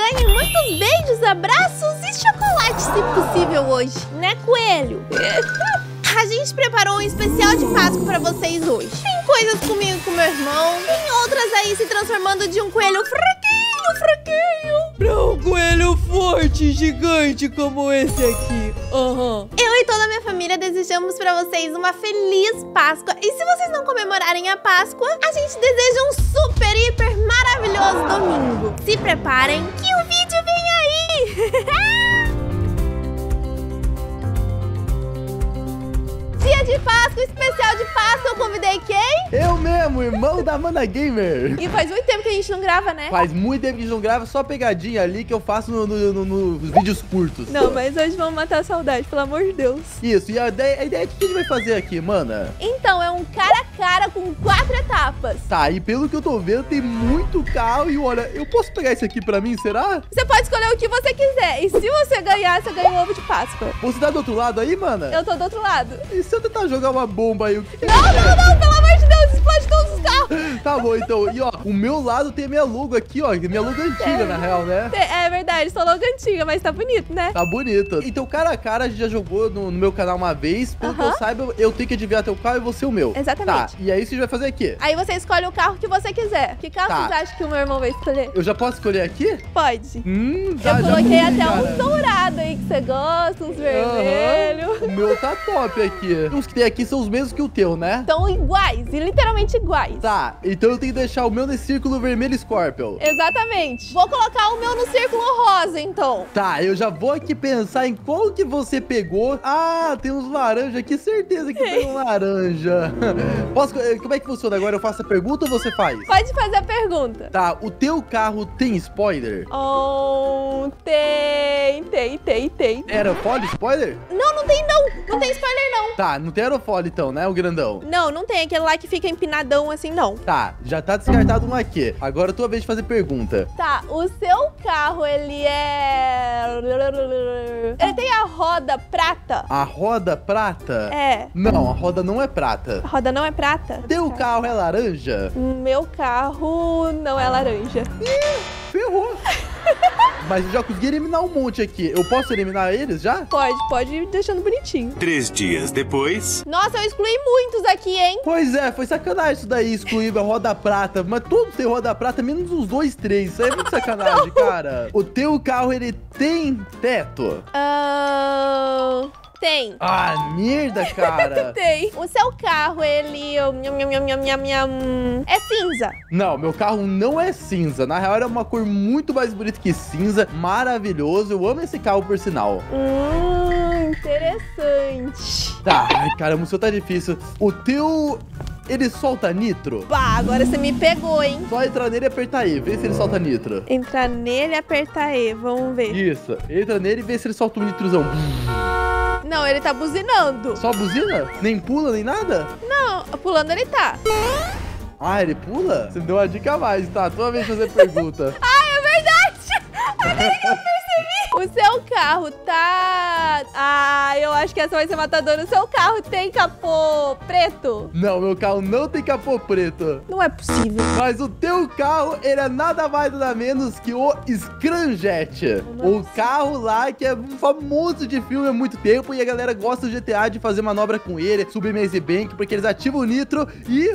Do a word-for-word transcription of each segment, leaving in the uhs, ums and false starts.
ganhem muitos beijos, abraços e chocolate, se possível, hoje. Né, coelho? A gente preparou um especial de Páscoa pra vocês hoje. Tem coisas comigo e com meu irmão. Tem outras aí se transformando de um coelho fraquinho, fraquinho, pra um coelho forte, gigante como esse aqui. Aham. Uhum. Eu e toda a minha família desejamos pra vocês uma feliz Páscoa. E se vocês não comemorarem a Páscoa, a gente deseja um super, hiper maravilhoso domingo. Se preparem que o vídeo vem aí! Dia de Páscoa, especial de Páscoa, eu convidei quem? Eu mesmo, irmão da Mana Gamer. E faz muito tempo que a gente não grava, né? Faz muito tempo que a gente não grava, só pegadinha ali que eu faço nos no, no, no, no vídeos curtos. Não, mas hoje vamos matar a saudade, pelo amor de Deus. Isso, e a ideia, a ideia é o que a gente vai fazer aqui, mana? Então, é um cara a cara com quatro etapas. Tá, e pelo que eu tô vendo, tem muito carro e olha, eu posso pegar esse aqui pra mim, será? Você pode escolher o que você quiser, e se você ganhar, você ganha um ovo de Páscoa. Você tá do outro lado aí, mana? Eu tô do outro lado. E se eu tentar jogar uma bomba aí, o que que Não, não, não, pelo amor de Deus, explode todos os carros. Tá bom, então, e ó, o meu lado tem a minha logo aqui, ó, minha logo antiga, é, na real, né? É verdade, sua logo antiga, mas tá bonito, né? Tá bonito. Então, cara a cara, a gente já jogou no, no meu canal uma vez, pelo uh-huh. que eu saiba, eu tenho que adivinhar teu carro e você o meu. Exatamente. Tá, e aí você vai fazer aqui? Aí você escolhe o carro que você quiser. Que carro tá. você acha que o meu irmão vai escolher? Eu já posso escolher aqui? Pode. Hum, tá, eu coloquei já até cara. uns dourados aí que você gosta, uns vermelhos. Uhum. O meu tá top aqui. Os que tem aqui são os mesmos que o teu, né? Estão iguais, e literalmente iguais. Tá, então eu tenho que deixar o meu nesse círculo vermelho Scorpion. Exatamente. Vou colocar o meu no círculo rosa, então. Tá, eu já vou aqui pensar em qual que você pegou. Ah, tem uns laranja aqui, certeza que tem um laranja. Posso, como é que funciona agora? Eu faço a pergunta ou você faz? Pode fazer a pergunta. Tá, o teu carro tem spoiler? Oh, tem, tem, tem, tem. Aerofólio, spoiler? Não, não tem não. Não tem spoiler não. Tá, não tem aerofólio então, né, o grandão? Não, não tem. Aquele lá que fica empinadão assim, não. Tá, já tá descartado um aqui. Agora é tua vez de fazer pergunta. Tá, o seu carro, ele é... Ele tem a roda prata? A roda prata? É. Não, a roda não é prata. A roda não é prata? Teu carro é laranja? Meu carro não é laranja. Ih, ferrou. Mas eu já consegui eliminar um monte aqui. Eu posso eliminar eles já? Pode, pode ir deixando bonitinho. Três dias depois... Nossa, eu excluí muitos aqui, hein? Pois é, foi sacanagem isso daí, excluir a roda prata. Mas todos têm roda prata, menos os dois, três. Isso aí é muito sacanagem, cara. O teu carro, ele tem teto? Ahn... Uh... Tem. Ah, merda, cara. Tem. O seu carro, ele... É cinza. Não, meu carro não é cinza. Na real, é uma cor muito mais bonita que cinza. Maravilhoso. Eu amo esse carro, por sinal. Hum, interessante. Tá, ai, caramba, o seu tá difícil. O teu... Ele solta nitro? Pá, agora você me pegou, hein? Só entrar nele e apertar E. Vê se ele solta nitro. Entrar nele e apertar E. Vamos ver. Isso. Entra nele e vê se ele solta um nitrozão. Não, ele tá buzinando. Só buzina? Nem pula, nem nada? Não, pulando ele tá. Ah, ele pula? Você me deu uma dica a mais, tá? Toda vez fazer pergunta. Ah, é verdade! Agora que eu percebi. O seu carro tá... Ah, eu acho que essa vai ser matadora. O seu carro tem capô preto? Não, meu carro não tem capô preto. Não é possível. Mas o teu carro, ele é nada mais nada menos que o Scramjet. O carro lá que é famoso de filme há muito tempo e a galera gosta do G T A de fazer manobra com ele, subir Maze Bank, porque eles ativam o nitro e...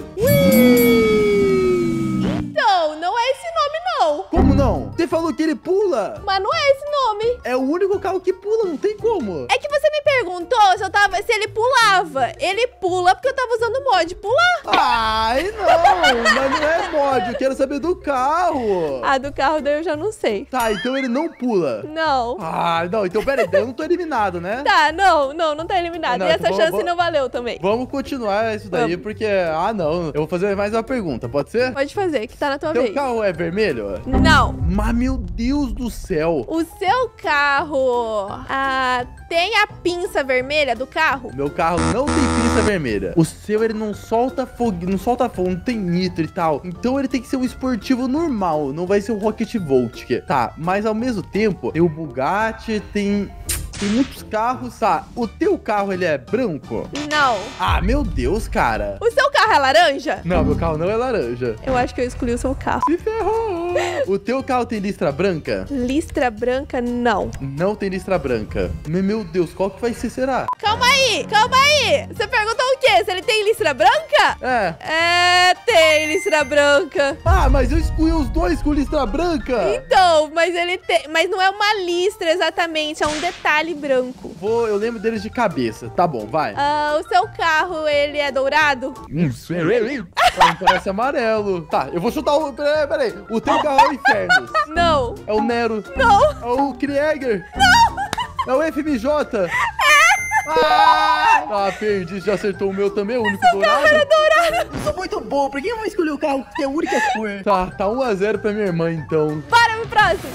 Então, não é esse nome, não. Como não? Você falou que ele pula. Mas não é esse nome. É o único carro que pula, não tem como. É que você me perguntou se, eu tava, se ele pulava. Ele pula porque eu tava usando o mod pular. Ai, não, mas não é mod, eu quero saber do carro. Ah, do carro daí eu já não sei. Tá, então ele não pula. Não. Ah, não, então peraí, eu não tô eliminado, né? Tá, não, não, não tá eliminado. Não, e essa então chance vamos, não valeu também. Vamos continuar isso daí, Vamos. porque... Ah, não, eu vou fazer mais uma pergunta, pode ser? Pode fazer, que tá na tua Teu vez. carro é vermelho? Não. Mas, meu Deus do céu. O seu carro ah, tem a pinça vermelha do carro? Meu carro não tem pinça vermelha. O seu, ele não solta fogo, não solta fogo, não tem nitro e tal. Então ele tem que ser um esportivo normal, não vai ser um Rocket Volt. Tá, mas ao mesmo tempo, tem o Bugatti, tem... Tem muitos carros. Tá, o teu carro, ele é branco? Não. Ah, meu Deus, cara. O seu carro é laranja? Não, meu carro não é laranja. Eu acho que eu escolhi o seu carro. Se ferrou. O teu carro tem listra branca? Listra branca, não. Não tem listra branca. Meu meu Deus, qual que vai ser, será? Calma aí, calma aí. Você perguntou o quê? Se ele tem listra branca? É. É, tem listra branca. Ah, mas eu excluí os dois com listra branca. Então, mas ele tem... Mas não é uma listra exatamente, é um detalhe branco. Vou, eu lembro deles de cabeça. Tá bom, vai. Ah, o seu carro, ele é dourado? Hum, ah, parece amarelo. Tá, eu vou chutar o... Peraí, peraí. O teu carro é o Infernos. Não. É o Nero. Não. É o Krieger. Não. É o F M J. Ah, ah, perdi. Já acertou o meu também, o único dourado. Era dourado. Eu sou muito bom, por que eu vou escolher o carro que tem a única cor? Tá, tá um a zero pra minha irmã, então. Para, meu próximo.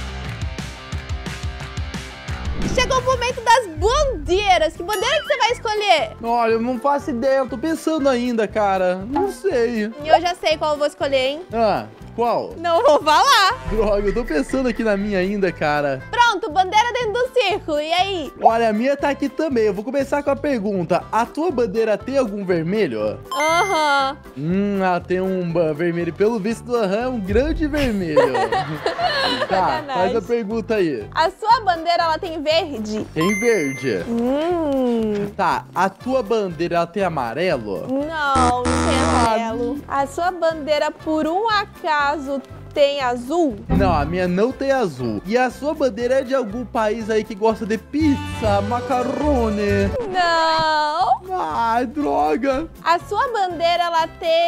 Chegou o momento das bandeiras. Que bandeira que você vai escolher? Olha, eu não faço ideia, eu tô pensando ainda, cara. Não sei. Eu já sei qual eu vou escolher, hein? Ah, qual? Não vou falar. Droga, eu tô pensando aqui na minha ainda, cara. Pronto, bandeira dentro do círculo. E aí? Olha, a minha tá aqui também. Eu vou começar com a pergunta. A tua bandeira tem algum vermelho? Aham. Hum, ela tem um ba- vermelho. Pelo visto do aham, um grande vermelho. Tá, Sacanagem. faz a pergunta aí. A sua bandeira, ela tem verde? Tem verde. Hum. Tá, a tua bandeira, ela tem amarelo? Não, não tem amarelo. A sua bandeira, por um acaso, tem azul? Não, a minha não tem azul. E a sua bandeira é de algum país aí que gosta de pizza, macarone? Não. Ai, droga. A sua bandeira, ela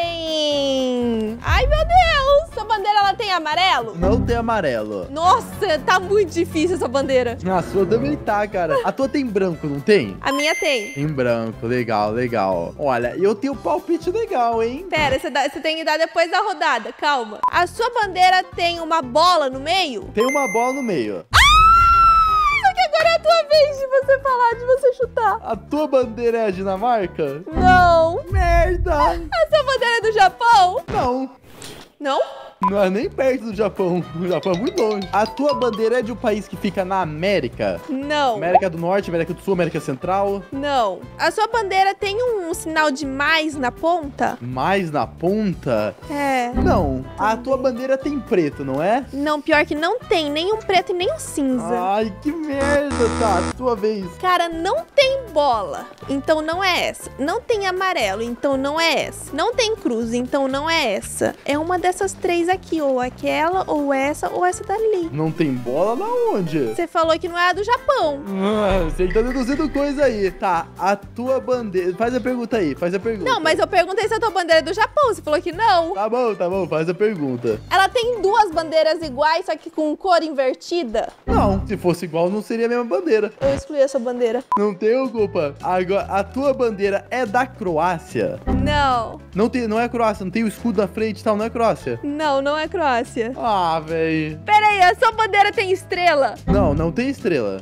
tem... Ai, meu Deus. Sua bandeira, ela tem amarelo? Não tem amarelo. Nossa, tá muito difícil essa bandeira. A sua também tá, cara. A tua tem branco, não tem? A minha tem. Tem branco, legal, legal. Olha, eu tenho um palpite legal, hein? Pera, você, dá- você tem que dar depois da rodada, calma. A sua bandeira tem uma bola no meio? Tem uma bola no meio. Só que agora é a tua vez de você falar, de você chutar. A tua bandeira é a Dinamarca? Não. Merda! A sua bandeira é do Japão? Não, Não? não é nem perto do Japão. O Japão é muito longe. A tua bandeira é de um país que fica na América? Não. América do Norte, América do Sul, América Central? Não. A sua bandeira tem um sinal de mais na ponta? Mais na ponta? É. Não. A tua bandeira tem preto, não é? Não, pior que não tem nem um preto e nem um cinza. Ai, que merda, tá. Tua vez. Cara, não tem bola, então não é essa. Não tem amarelo, então não é essa. Não tem cruz, então não é essa. É uma dessas três aqui, ou aquela, ou essa, ou essa dali. Não tem bola na onde? Você falou que não é a do Japão. Ah, você tá deduzindo coisa aí. Tá, a tua bandeira... Faz a pergunta aí, faz a pergunta. Não, mas eu perguntei se a tua bandeira é do Japão. Você falou que não. Tá bom, tá bom, faz a pergunta. Ela tem duas bandeiras iguais, só que com cor invertida. Não, se fosse igual, não seria a mesma bandeira. Eu excluí a sua bandeira. Não tenho culpa. Agora, a tua bandeira é da Croácia? Não. Não, tem, não é Croácia, não tem o escudo na frente e tal, não é Croácia? Não, não é Croácia. Ah, véi. Pera aí, a sua bandeira tem estrela? Não, não tem estrela.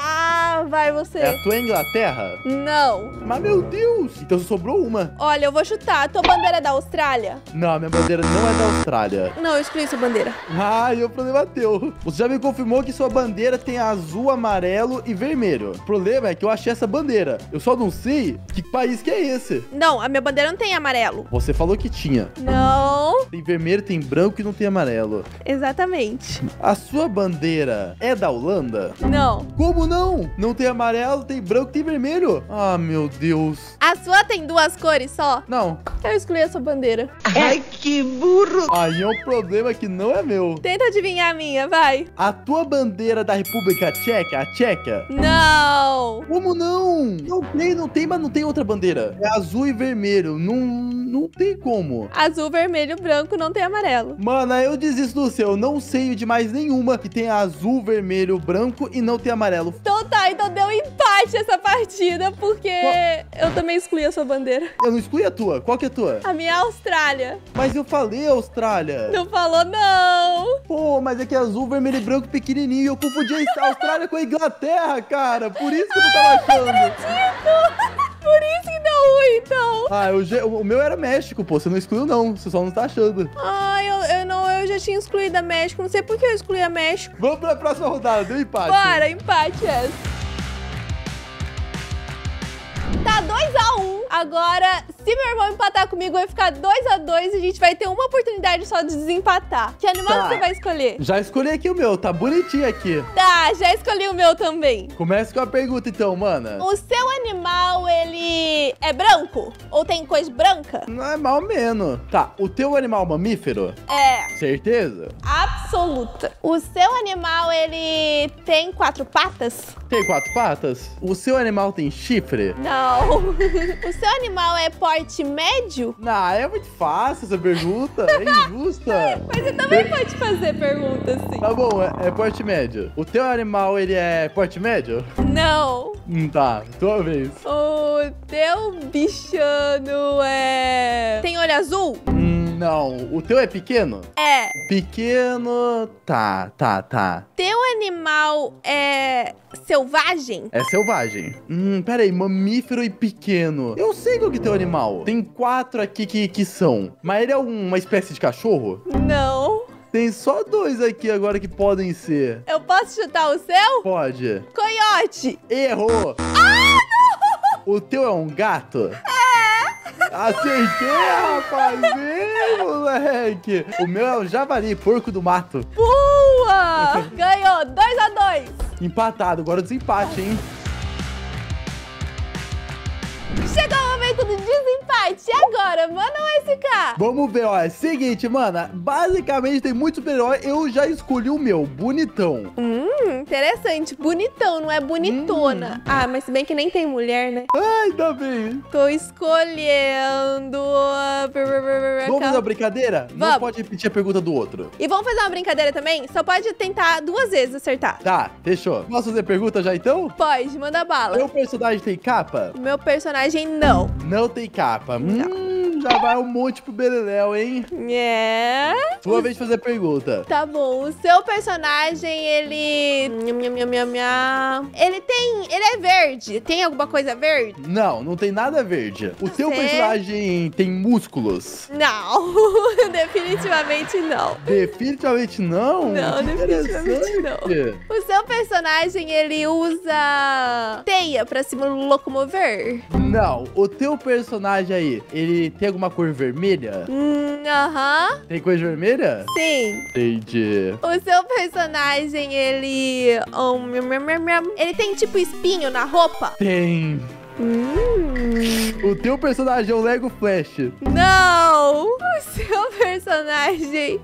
Ah, vai você. É a tua Inglaterra? Não. Mas, meu Deus. Então sobrou uma. Olha, eu vou chutar. A tua bandeira é da Austrália? Não, a minha bandeira não é da Austrália. Não, eu excluí sua bandeira. Ah, e o problema é teu. Você já me confirmou que sua bandeira tem azul, amarelo e vermelho. O problema é que eu achei essa bandeira. Eu só não sei que país que é esse. Não, a minha bandeira não tem amarelo. Você falou que tinha. Não. Tem vermelho, tem branco e não tem amarelo. Exatamente. A sua bandeira é da Holanda? Não. Como não? Não tem amarelo, tem branco, tem vermelho. Ah, meu Deus. A sua tem duas cores só? Não. Eu excluí a sua bandeira. Ai, que burro! Aí é um problema que não é meu. Tenta adivinhar a minha, vai. A tua bandeira da República Tcheca, a Tcheca? Não. Como não? Não tem, não tem, mas não tem outra bandeira. É azul e vermelho. Não, não tem como. Azul, vermelho, branco, não tem amarelo. Mano, aí eu desisto do seu. Eu não sei de mais nenhuma que tem azul, vermelho, branco e não tem amarelo. Então tá, então deu empate essa partida, porque eu também excluí a sua bandeira. Eu não excluí a tua. Qual que é a tua? A minha é a Austrália. Mas eu falei Austrália. Não falou não. Pô, mas é que é azul, vermelho e branco pequenininho. Eu confundi a Austrália com a Inglaterra, cara. Por isso que eu não tava achando. Por isso que deu ruim, então. Ah, eu já- o meu era México, pô. Você não excluiu, não. Você só não tá achando. Ai, eu, eu não, eu já tinha excluído a México. Não sei por que eu excluí a México. Vamos pra próxima rodada. Deu empate. Bora, empate essa. Tá dois a um. Agora, se meu irmão empatar comigo, vai ficar dois a dois e a gente vai ter uma oportunidade só de desempatar. Que animal Tá. você vai escolher? Já escolhi aqui o meu, tá bonitinho aqui. Tá, já escolhi o meu também. Começa com a pergunta então, mana. O seu animal, ele é branco? Ou tem coisa branca? Não é mal menos. Tá, o teu animal mamífero? É, Certeza? absoluta. O seu animal, ele tem quatro patas? Tem quatro patas? O seu animal tem chifre? Não. O seu animal é porte médio? Não, é muito fácil essa pergunta. É injusta. Mas você também pode fazer perguntas assim. Tá bom, é, é porte médio. O teu animal, ele é porte médio? Não. Hum, tá, tua vez. O teu bichano é... tem olho azul? Hum, não. O teu é pequeno? É. Pequeno... Tá, tá, tá. Teu animal é selvagem? É selvagem. Hum, pera aí, mamífero e pequeno. Eu sei qual que é teu animal. Tem quatro aqui que, que são. Mas ele é uma espécie de cachorro? Não. Tem só dois aqui agora que podem ser. Eu posso chutar o seu? Pode. Coiote. Errou. Ah, não! O teu é um gato? É. Acertei, rapaz. Ê, moleque. O meu é um javali, porco do mato. Boa! Ganhou. Dois a dois. Empatado, agora o desempate, hein? Chegou o momento do desempate. E agora, manda um S K. Vamos ver, ó. É o seguinte, mano. Basicamente tem muito super-herói. Eu já escolhi o meu, bonitão. Hum, interessante. Bonitão, não é bonitona. Hum. Ah, mas se bem que nem tem mulher, né? Ai, ainda bem. Tô escolhendo... Vamos fazer uma brincadeira? Não Vamos. pode repetir a pergunta do outro. E vamos fazer uma brincadeira também? Só pode tentar duas vezes acertar. Tá, fechou. Posso fazer pergunta já então? Pode, manda bala. Meu personagem tem capa? O meu personagem, não. Não tem capa. Hum, já vai um monte pro beleléu, hein? É... Sua vez de fazer pergunta. Tá bom, o seu personagem, ele... Nham, nham, nham, nham, nham. Ele tem... Ele é verde. Tem alguma coisa verde? Não, não tem nada verde. O teu Você? personagem tem músculos? Não. Definitivamente não. Definitivamente não? Não, Que definitivamente interessante. O seu personagem, ele usa teia pra se locomover? Não, o teu personagem aí, ele tem alguma cor vermelha? Hum, Aham. Tem cor vermelha? Sim. Entendi. O seu personagem, ele... um, miam, miam, miam, miam. Ele tem tipo espinho na roupa? Tem. Hum. O teu personagem é o Lego Flash. Não! O seu personagem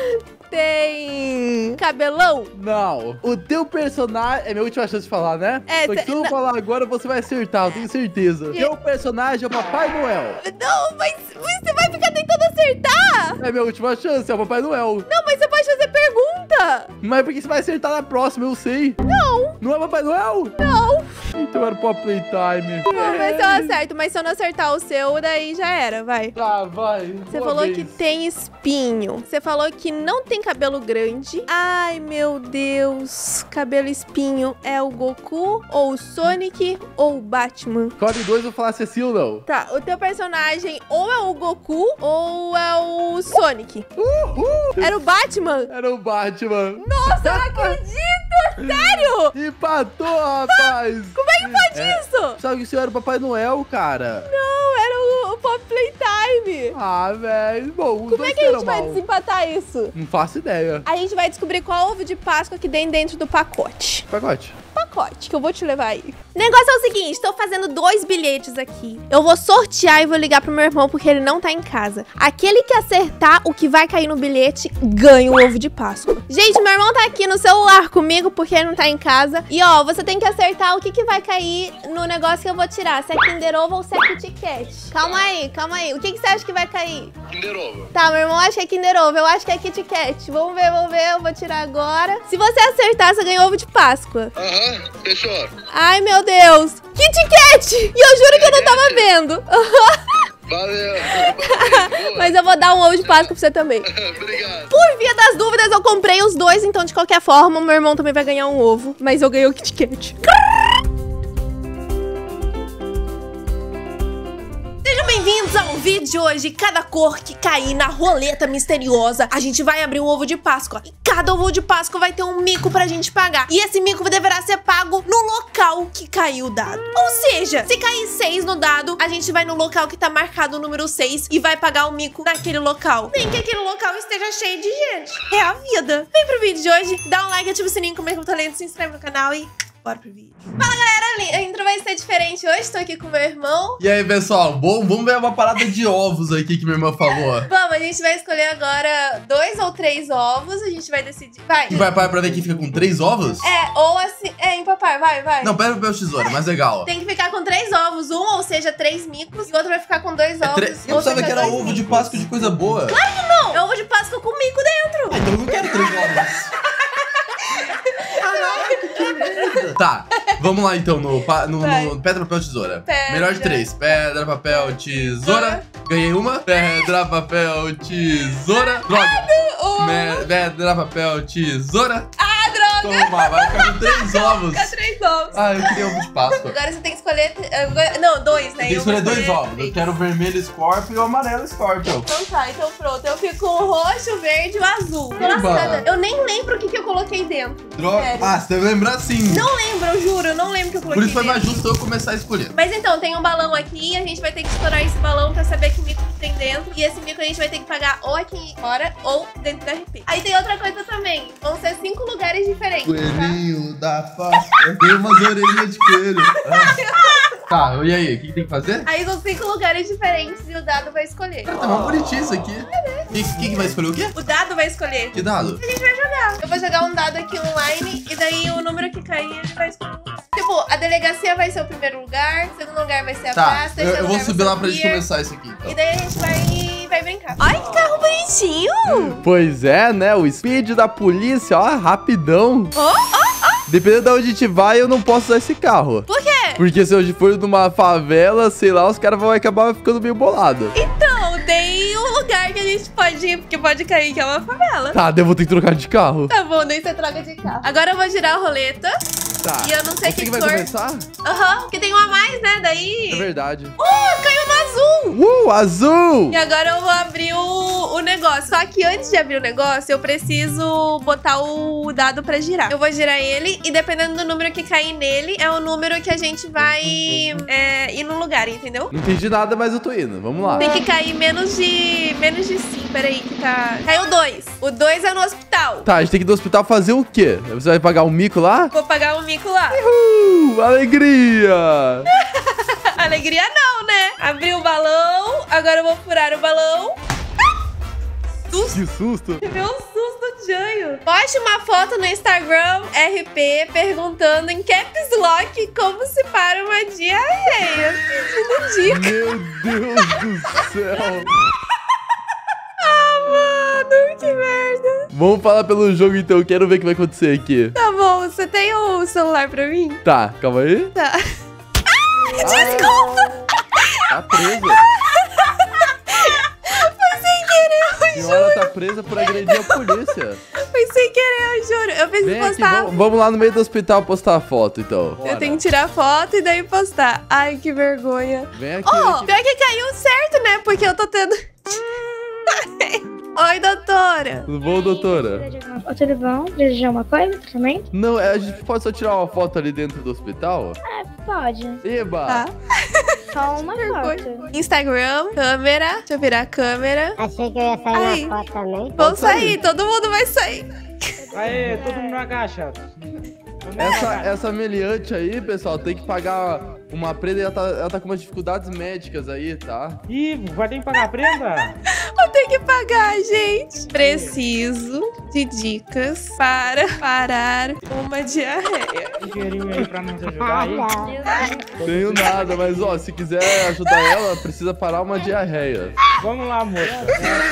tem cabelão? Não. O teu personagem... É minha última chance de falar, né? É, Só que cê- se eu não. falar agora, você vai acertar, eu tenho certeza. Teu personagem é o Papai Noel. Não, mas você vai ficar tentando acertar? É minha última chance, é o Papai Noel. Não, mas você pode fazer pergunta. Mas por que você vai acertar na próxima? Eu sei. Não, Não é Papai Noel? não. Então era Pop Playtime. Vamos ver se eu acerto, mas se eu não acertar o seu, daí já era, vai. Tá, vai. Você Boa falou vez. que tem espinho. Você falou que não tem cabelo grande. Ai, meu Deus. Cabelo espinho é o Goku, ou o Sonic, ou o Batman? Escolhe dois, eu falasse assim ou não. Tá, o teu personagem ou é o Goku, ou é o Sonic. Uhul! Era o Batman? Era o Batman. Nossa, eu não acredito! Sério? Empatou, rapaz. Como é que pode É. isso? Sabe que o senhor era o Papai Noel, cara? Não, era o, o Pop Playtime. Ah, velho. Bom, os Como dois é que a gente foram vai mal. desempatar isso? Não faço ideia. A gente vai descobrir qual ovo de Páscoa que tem dentro do pacote. Pacote. Pacote, que eu vou te levar aí. O negócio é o seguinte, tô fazendo dois bilhetes aqui. Eu vou sortear e vou ligar pro meu irmão porque ele não tá em casa. Aquele que acertar o que vai cair no bilhete, ganha o ovo de Páscoa. Gente, meu irmão tá aqui no celular comigo porque ele não tá em casa. E ó, você tem que acertar o que que vai cair no negócio que eu vou tirar. Se é Kinder Ovo ou se é Kit Kat. Calma aí, calma aí. O que que você acha que vai cair? Kinder Ovo. Tá, meu irmão acha que é Kinder Ovo, eu acho que é Kit Kat. Vamos ver, vamos ver, eu vou tirar agora. Se você acertar, você ganha ovo de Páscoa. Aham, fechou. Ai, meu Deus. Kit Kat! E eu juro que eu não tava vendo. Valeu. Valeu. Mas eu vou dar um ovo de Páscoa pra você também. Obrigado. Por via das dúvidas, eu comprei os dois, então de qualquer forma, meu irmão também vai ganhar um ovo. Mas eu ganhei o Kit Kat. Sejam bem-vindos Bem-vindos ao vídeo de hoje. Cada cor que cair na roleta misteriosa, a gente vai abrir um ovo de Páscoa. E cada ovo de Páscoa vai ter um mico pra gente pagar. E esse mico deverá ser pago no local que caiu o dado. Ou seja, se cair seis no dado, a gente vai no local que tá marcado o número seis e vai pagar o mico naquele local. Nem que aquele local esteja cheio de gente. É a vida. Vem pro vídeo de hoje, dá um like, ativa o sininho, comenta com talento, se inscreve no canal e bora pro vídeo. Fala, galera, a intro vai ser diferente hoje. Tô aqui com meu irmão. E aí, pessoal, bom, vamos ver uma parada de ovos aqui que minha irmã falou. Vamos, a gente vai escolher agora dois ou três ovos. A gente vai decidir. Vai. E vai para pra ver quem fica com três ovos? É, ou assim. É, empapar, vai, vai. Não, pera papel tesoura, mais legal. Tem que ficar com três ovos. Um, ou seja, três micos. E o outro vai ficar com dois É ovos. tre... Eu pensava que era ovo micos. de Páscoa de coisa boa. Claro que não! É ovo de Páscoa com mico dentro. Ah, então eu não quero três ovos. Tá, vamos lá então no, no, no pedra, papel, tesoura. Pedra. Melhor de três. Pedra, papel, tesoura. Ganhei uma. Pedra, papel, tesoura. Droga. Um. Me- Pedra, papel, tesoura. Ah, droga! Toma, vai ficar com três ovos. Ficar três ovos. Ah, eu queria ovo de Páscoa. Agora você tem que escolher. Não, dois, né? Tem que Eu escolher vou dois ovos. Eu quero o vermelho Scorpio e o amarelo Scorpio. Então tá, então pronto. Eu fico com o roxo, o verde e o azul. Tô Eba. lascada. Eu nem lembro o que, que eu coloquei dentro. Droga. Sério. Ah, você deve lembrar sim. Não lembro, eu juro. Eu não lembro o que eu coloquei Por isso foi mais dentro. justo eu começar a escolher. Mas então, tem um balão aqui e a gente vai ter que estourar esse balão pra saber que mico que tem dentro. E esse mico a gente vai ter que pagar ou aqui fora ou dentro do R P. Aí tem outra coisa também. Vão ser cinco lugares diferentes, tá? Coelhinho da Páscoa. Tem umas orelhinhas de coelho. Ah. Tá, e aí? O que, que tem que fazer? Aí são cinco lugares diferentes e o dado vai escolher. Tá mó bonitinho isso aqui. Quem que, que vai escolher o quê? O dado vai escolher. Que dado? A gente vai jogar. Eu vou jogar um dado aqui online e daí o número que cair ele vai escolher. Tipo, a delegacia vai ser o primeiro lugar, o segundo lugar vai ser a Tá, praça, eu, terceiro eu vou lugar subir vai ser lá o pra gente pier. começar isso aqui. Então. E daí a gente vai, vai brincar. Ai, que carro bonitinho! Pois é, né? O speed da polícia, ó, rapidão. Oh, oh, oh. Dependendo de onde a gente vai, eu não posso usar esse carro. Por quê? Porque se eu for numa favela, sei lá, os caras vão acabar ficando meio bolados. Então, tem um lugar que a gente pode ir, porque pode cair, que é uma favela. Tá, daí eu vou ter que trocar de carro. Tá bom, daí você troca de carro. Agora eu vou girar a roleta. Tá. E eu não sei Você que que vai cor. começar? Aham, porque tem um a mais, né? Daí... É verdade. Uh, caiu no azul! Uh, azul! E agora eu vou abrir o, o negócio. Só que antes de abrir o negócio, eu preciso botar o dado pra girar. Eu vou girar ele e dependendo do número que cair nele, é o número que a gente vai é, ir no lugar, entendeu? Não entendi nada, mas eu tô indo. Vamos lá. Tem que cair menos de... Menos de cinco. Peraí, que tá... Caiu dois. O dois é no hospital. Tá, a gente tem que ir no hospital fazer o quê? Você vai pagar um mico lá? Vou pagar o mico lá. Uh, alegria! Alegria não, né? Abri o balão. Agora eu vou furar o balão. Que susto! Deu um susto, Janho. Poste uma foto no Instagram R P perguntando em caps lock como se para uma diarreia. Pedindo dica. Meu Deus do céu! Ah, mano, que merda. Vamos falar pelo jogo então, quero ver o que vai acontecer aqui. Tá bom, você tem o celular pra mim? Tá, calma aí. Tá. Ah, desculpa. Tá presa. Foi sem querer, A eu senhora juro. tá presa por agredir a polícia. Foi sem querer, eu juro. Eu preciso Vem aqui, postar. vamos, vamos lá no meio do hospital postar a foto então. Eu tenho que tirar foto e daí postar. Ai, que vergonha. Vem aqui. Oh, aqui. pior que caiu certo, né? Porque eu tô tendo... Oi, doutora. Tudo bom, doutora? Tudo bom? Desejar uma coisa, tratamento? Não, é, a gente pode só tirar uma foto ali dentro do hospital? É, pode. Eba! Tá. Só uma foto. Instagram, câmera. Deixa eu virar a câmera. Achei que eu ia sair Ai. na foto também. Vamos sair, todo mundo vai sair. Aê, todo mundo agacha. Essa, essa meliante aí, pessoal, tem que pagar uma prenda e ela tá, ela tá com umas dificuldades médicas aí, tá? Ih, vai ter que pagar a prenda? Vou ter que pagar, gente. Preciso de dicas para parar uma diarreia. Um dinheirinho aí pra nos ajudar aí. Tenho nada, mas ó, se quiser ajudar ela, precisa parar uma diarreia. Vamos lá, moça.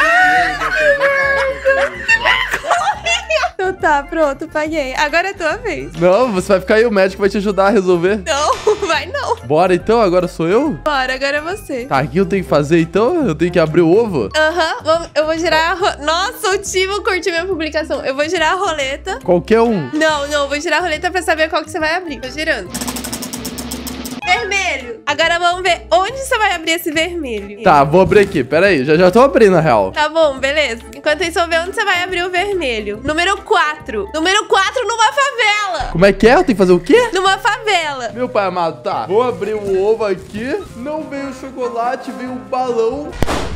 Então tá, pronto, paguei. Agora é a tua vez. Não, você vai ficar aí, o médico vai te ajudar a resolver. Não, vai não. Bora então, agora sou eu? Bora, agora é você. Tá, o que eu tenho que fazer então? Eu tenho que abrir o ovo? Aham, vamos- eu vou girar a ro... Nossa, o Timo curtiu minha publicação. Eu vou girar a roleta. Qualquer um. Não, não, eu vou girar a roleta pra saber qual que você vai abrir. Tô girando. Vermelho. Agora vamos ver onde você vai abrir esse vermelho. Tá, vou abrir aqui. Pera aí, já, já tô abrindo, na real. Tá bom, beleza. Enquanto isso, eu ver onde você vai abrir o vermelho. Número quatro. Número quatro numa favela. Como é que é? Eu tenho que fazer o quê? Numa favela. Meu pai amado, tá. Vou abrir o ovo aqui. Não veio chocolate, veio um balão.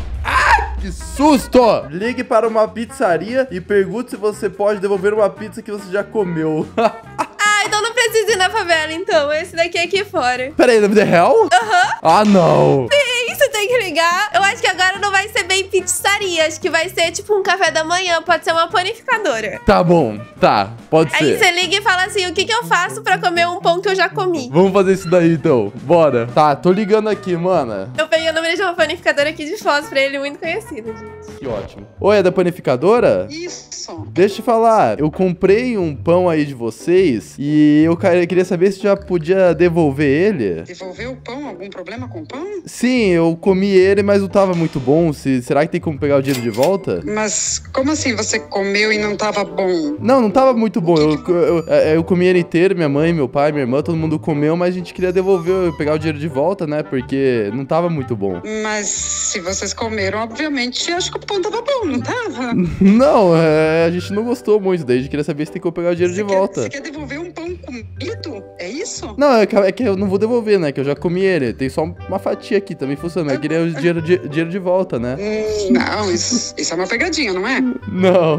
Ah, que susto! Ligue para uma pizzaria e pergunte se você pode devolver uma pizza que você já comeu. Ah, então não precisa ir na favela, então. Esse daqui é aqui fora. Pera aí, na vida real? Aham. Ah, não. Sim, você tem que ligar. Eu acho que agora não vai ser bem pizzaria. Acho que vai ser tipo um café da manhã. Pode ser uma panificadora. Tá bom, tá, pode Aí ser. você liga e fala assim, o que que eu faço pra comer um pão que eu já comi? Vamos fazer isso daí, então. Bora. Tá, tô ligando aqui, mana. Eu peguei o número de uma panificadora aqui de Foz pra ele, muito conhecido, gente. Que ótimo. Oi, é da panificadora? Isso. Deixa eu te falar, eu comprei um pão aí de vocês e eu ca- queria saber se já podia devolver ele. Devolver o pão? Algum problema com o pão? Sim, eu comi ele, mas não tava muito bom. Se, será que tem como pegar o dinheiro de volta? Mas como assim você comeu e não tava bom? Não, não tava muito bom. Eu, eu, eu, eu comi ele inteiro, minha mãe, meu pai, minha irmã, todo mundo comeu, mas a gente queria devolver, pegar o dinheiro de volta, né? Porque não tava muito bom. Mas se vocês comeram, obviamente, acho que o pão tava bom, não tava? Não, é, a gente não gostou muito, daí a gente queria saber se tem como pegar o dinheiro Você de quer- volta. Você quer devolver um pão comido? É isso? Não, é que, é que eu não vou devolver, né? Que eu já comi ele. Tem só uma fatia aqui, também funciona. Eu queria o dinheiro de, dinheiro de volta, né? Hum, não, isso, isso é uma pegadinha, não é? Não.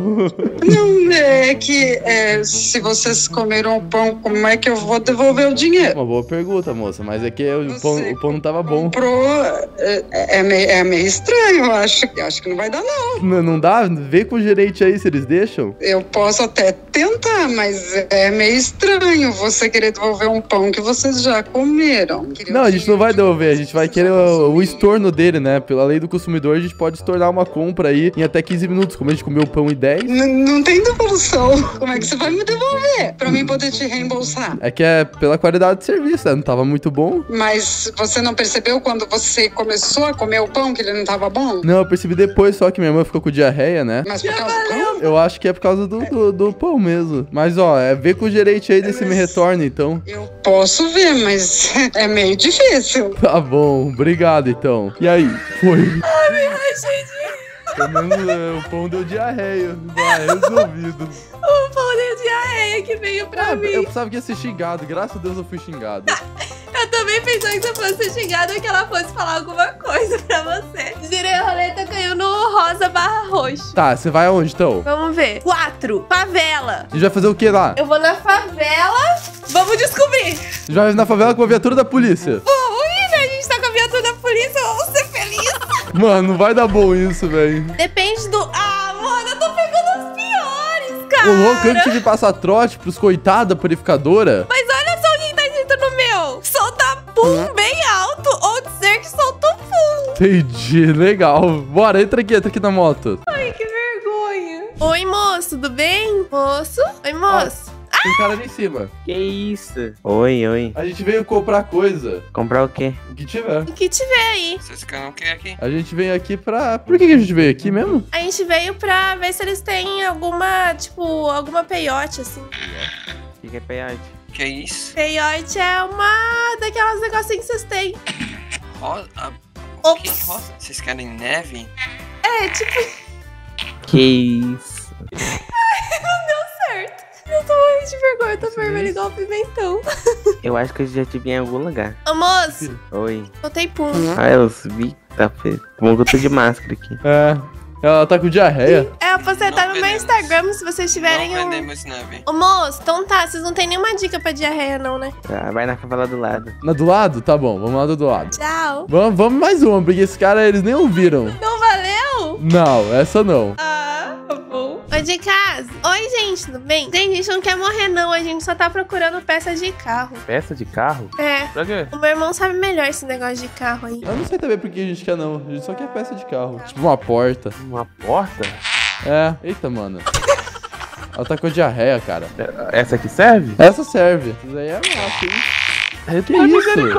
Não, é que é, se vocês comeram o pão, como é que eu vou devolver o dinheiro? Uma boa pergunta, moça. Mas é que o pão, Você o pão não tava bom. Comprou, é, é, meio, é meio estranho, eu acho. Eu acho que não vai dar, não. Não, não dá? Vê com o gerente aí se eles deixam. Eu posso até tentar, mas é meio estranho você querer devolver um pão que vocês já comeram. Queria Não, o a gente não vai dinheiro devolver. A gente vai querer o, o estorno dele, né? Pela lei do consumidor, a gente pode estornar uma compra aí em até quinze minutos. Como a gente comeu o pão em dez. N- Não tem devolução. Como é que você vai me devolver? Pra mim poder te reembolsar. É que é pela qualidade de serviço, né? Não tava muito bom. Mas você não percebeu quando você começou a comer o pão que ele não tava bom? Não, eu percebi depois só que minha irmã ficou com diarreia, né? Mas por causa do pão? Eu acho que é por causa do, do, do pão mesmo. Mas, ó, é ver com o gerente aí desse me retorno, então. Eu posso ver, mas é meio difícil. Tá bom, obrigado, então. E aí? Foi. Ai, gente, Pelo menos é, o pão deu diarreia. Vai, resolvido. o pão de diarreia que veio pra Ah, mim. eu precisava que ia ser xingado. Graças a Deus eu fui xingado. Eu também pensei que você fosse xingada e que ela fosse falar alguma coisa pra você. Girei a roleta, caiu no rosa barra roxo. Tá, você vai aonde, então? Vamos ver. Quatro. Favela. A gente vai fazer o que lá? Eu vou na favela. Vamos descobrir. A gente vai na favela com a viatura da polícia. Ui, né? A gente tá com a viatura da polícia. Vamos ser felizes. Mano, não vai dar bom isso, velho. Depende do... Ah, mano, eu tô pegando os piores, O cara. louco, antes de passar trote pros coitados da purificadora. Mas olha só o que tá escrito no meu. Solta pum bem alto ou dizer que solta o pum. Entendi, legal. Bora, entra aqui, entra aqui na moto. Ai, que vergonha. Oi, moço, tudo bem? Moço? Oi, moço. Tem cara ali em cima. Que isso? Oi, oi. A gente veio comprar coisa. Comprar o quê? O que tiver. O que tiver aí? Vocês querem o que aqui? A gente veio aqui pra... Por que que a gente veio aqui mesmo? A gente veio pra ver se eles têm alguma, tipo, alguma peiote, assim. O que, que é peiote? Que é isso? Peiote é uma daquelas negocinhos que vocês têm. Rosa? Ah, o que Ops. rosa? Vocês querem neve? É, tipo, Que isso? certo. Eu tô morrendo de vergonha, eu tô vermelho igual pimentão. Eu acho que eu já te vi em algum lugar. Ô, moço, Oi. botei pum. Ah, eu vi. Tá feio. Bom que eu tô de máscara aqui. É. Ela tá com diarreia. É, eu postei até Não no meu vendemos. Instagram se vocês tiverem Não um... vendemos neve. Ô, moço, então tá, vocês não tem nenhuma dica pra diarreia não, né? Ah, vai na favela do lado. Na do lado? Tá bom, vamos lá do do lado. Tchau. Vamos, vamos mais uma, porque esse cara, eles nem ouviram. Não valeu? Não, essa não. Ah, tá bom. Oi, de casa. Oi, gente, tudo bem? Gente, a gente não quer morrer não, a gente só tá procurando peças de carro. Peça de carro? É, Pra quê? o meu irmão sabe melhor esse negócio de carro aí. Eu não sei também por que a gente quer, não. A gente só quer peça de carro. Tipo uma porta. Uma porta? É. Eita, mano. Ela tá com diarreia, cara. Essa aqui serve? Essa serve. Isso aí é massa, hein? É que isso?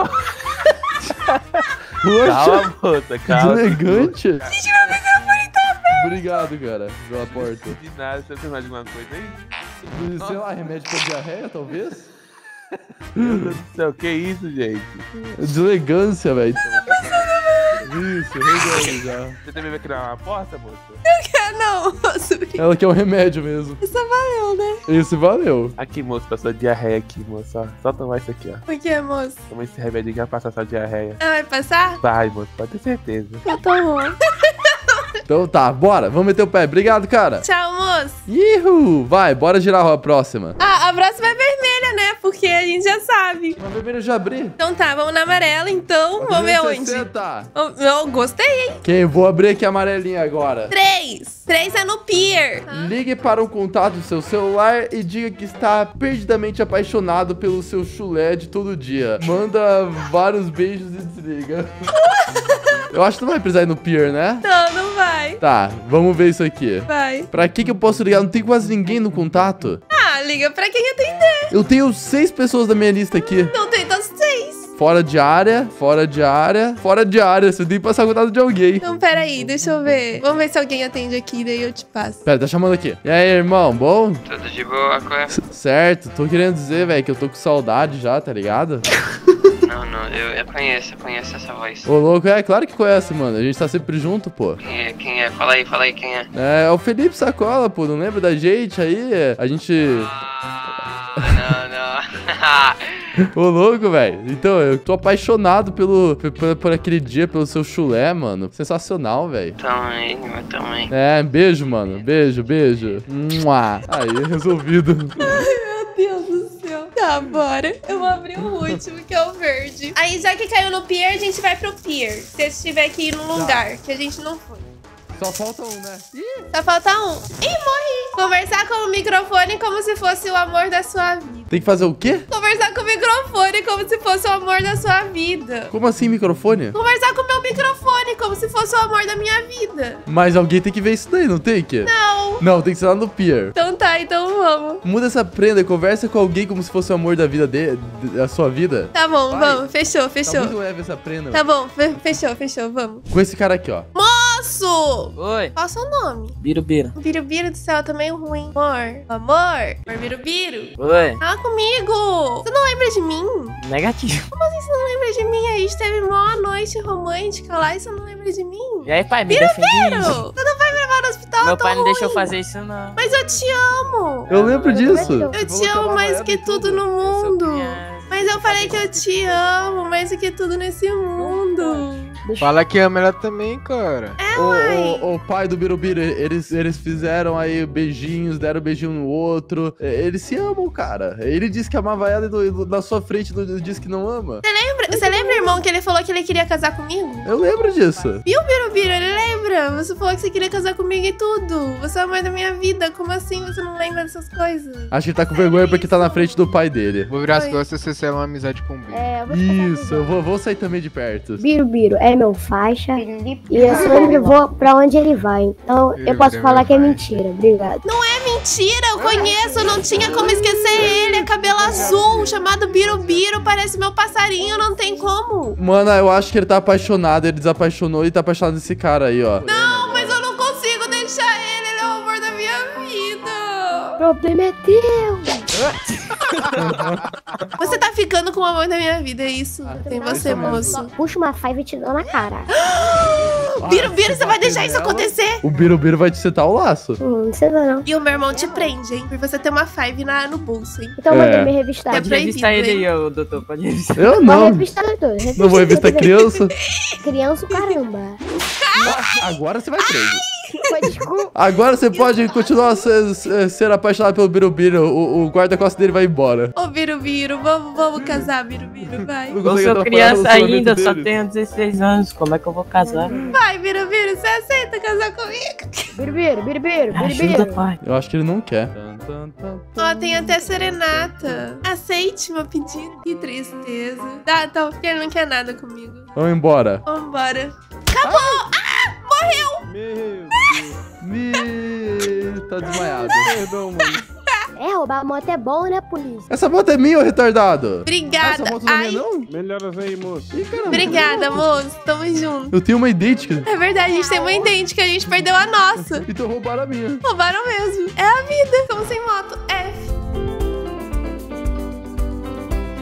Calma, Poxa, moça, que calma. deselegante. Obrigado, cara, pela porta. De nada, você tem mais alguma coisa aí? Sei lá, remédio pra diarreia, talvez? Meu Deus do céu, que isso, gente? Deselegância, velho. Isso, resolve já. Você também vai criar uma aposta, moça? Não, moço. Ela quer um remédio mesmo. Isso valeu, né? Isso valeu. Aqui, moço, passou diarreia aqui, moço. Ó. Só tomar isso aqui, ó. O que, moço? Toma esse remédio que vai passar sua diarreia. Ah, vai passar? Vai, moço, pode ter certeza. Eu tô bom. Então tá, bora. Vamos meter o pé. Obrigado, cara. Tchau, moço. Ihu! Vai, bora girar a próxima. Ah, a próxima é vermelha, né? Porque a gente já sabe. Uma vermelha eu já abri. Então tá, vamos na amarela, então. Vamos ver onde. sessenta. Oh, eu gostei, hein? Quem? Vou abrir aqui a amarelinha agora. Três. Três é no pier. Ligue para o contato do seu celular e diga que está perdidamente apaixonado pelo seu chulé de todo dia. Manda vários beijos e desliga. Eu acho que não vai precisar ir no pier, né? Não, não vai. Tá, vamos ver isso aqui. Vai. Pra que que eu posso ligar? Não tem quase ninguém no contato. Ah, liga pra quem atender. Eu tenho seis pessoas da minha lista aqui. Não tem então seis. Fora de área, fora de área, fora de área. Você tem que passar contato de alguém. Então, peraí, deixa eu ver. Vamos ver se alguém atende aqui, daí eu te passo. Pera, tá chamando aqui. E aí, irmão, bom? Tudo de boa, qual é? C- certo, tô querendo dizer, velho, que eu tô com saudade já, tá ligado? Não, não, eu, eu conheço, eu conheço essa voz. Ô, louco, é claro que conhece, mano. A gente tá sempre junto, pô. Quem é? Quem é? Fala aí, fala aí quem é. É, é o Felipe Sacola, pô. Não lembra da gente aí? A gente... Ah, não, não. Ô, louco, velho. Então, eu tô apaixonado pelo, por, por aquele dia, pelo seu chulé, mano. Sensacional, velho. Também, eu também. É, beijo, mano. Beijo, beijo. Mua. Aí, resolvido. Meu Deus do céu. Tá, bora. Eu vou abrir o último, que é o verde. Aí, já que caiu no pier, a gente vai pro pier. Se você tiver que ir num lugar que a gente não foi. Só falta um, né? Ih! Só falta um. Ih, morri. Conversar com o microfone como se fosse o amor da sua vida. Tem que fazer o quê? Conversar com o microfone como se fosse o amor da sua vida. Como assim, microfone? Conversar com o meu microfone como se fosse o amor da minha vida. Mas alguém tem que ver isso daí, não tem que? Não. Não, tem que ser lá no pier. Então tá, então vamos. Muda essa prenda e conversa com alguém como se fosse o amor da vida dele, da sua vida. Tá bom, Vai. vamos. Fechou, Tá fechou. muito leve essa prenda. Tá bom, fe- fechou, fechou, vamos. Com esse cara aqui, ó. Moço! Oi, Qual é o seu nome? Birubiru. Birubiru do céu, também ruim. Amor. Amor. Amor, Birubiru. Oi, Fala comigo. Você não lembra de mim? negativo. Como assim você não lembra de mim? A gente teve uma noite romântica lá e você não lembra de mim? E aí, pai, me defende Birubiru! isso. Você não vai me levar no hospital, Meu tô pai não deixou ruim. fazer isso, não. Mas eu te amo. Eu lembro disso. Eu Você te falou que amo amava mais ela que e tudo no Eu sou mundo. criança. Mas eu falei que eu te amo mais do que tudo nesse mundo. Fala que ama ela também, cara. É, O, mãe. o, o pai do Birubiru, eles, eles fizeram aí beijinhos, deram beijinho no outro. É, Eles se amam, cara. Ele disse que amava ela e do- na sua frente ele disse que não ama. Lembra- Você lembra, irmão, que ele falou que ele queria casar comigo? Eu lembro disso. Viu, Birubiru? Ele lembra? Você falou que você queria casar comigo e tudo. Você é o amor da minha vida. Como assim você não lembra dessas coisas? Acho que ele tá com vergonha porque tá na frente do pai dele. Vou virar as Oi. costas e você sela uma amizade com o B. É, eu vou te passar Isso, eu vou, vou sair também de perto. Birubiru é meu faixa e eu sempre vou pra onde ele vai. Então eu posso falar que é mentira. Obrigado. É mentira, eu conheço. Eu não tinha como esquecer ele. É cabelo azul, chamado Birubiru. Parece meu passarinho, não tem como. Mano, eu acho que ele tá apaixonado, ele desapaixonou e tá apaixonado nesse cara aí, ó. Não, mas eu não consigo deixar ele. Ele é o amor da minha vida. O problema é teu. Você tá ficando com o amor da minha vida, é isso? Tem você, isso mesmo. moço. Puxa uma faiva e te dou na cara. Birubiru, você vai deixar isso acontecer? O Birubiru vai te setar o laço. Hum, não precisa não. E o meu irmão te prende, hein? Por você ter uma five na, no bolso, hein? Então É. manda me revistar. É Pode revistar proibido, ele aí, ô, doutor. Pode revistar. Eu Pode não. revistar, doutor. Revista, Não vou revistar doutor. criança. Criança, caramba. Agora você vai preso. Pô, desculpa. Agora você pode continuar a ser, ser- ser apaixonado pelo Birubiru. O, o guarda-costas dele vai embora. Ô, Birubiru, vamos, vamos casar, Birubiru, vai. Não Eu consegue sou atrapalhar o criança relacionamento ainda, só deles. tenho dezesseis anos. Como é que eu vou casar? Vai, Birubiru, você aceita casar comigo? Birubiru, birubiru, Ajuda, birubiru. pai. Eu acho que ele não quer. Ó, tem até serenata. Aceite meu pedido. Que tristeza. Tá, tá, porque ele não quer nada comigo. Vamos embora. Vambora. Acabou! Ah! Morreu! Meu Deus. Me... Tá desmaiado. Perdão, mano. É, roubar a moto é bom, né, polícia? Essa moto é minha, ô retardado. Obrigada. Essa moto não é Ai, minha, não? Melhoras aí, moço. Ih, caramba. obrigada, moço. Tamo junto. Eu tenho uma idêntica. É verdade, a gente tem uma idêntica, a gente perdeu a nossa. Então roubaram a minha. Roubaram mesmo. É a vida. Ficamos sem moto. F.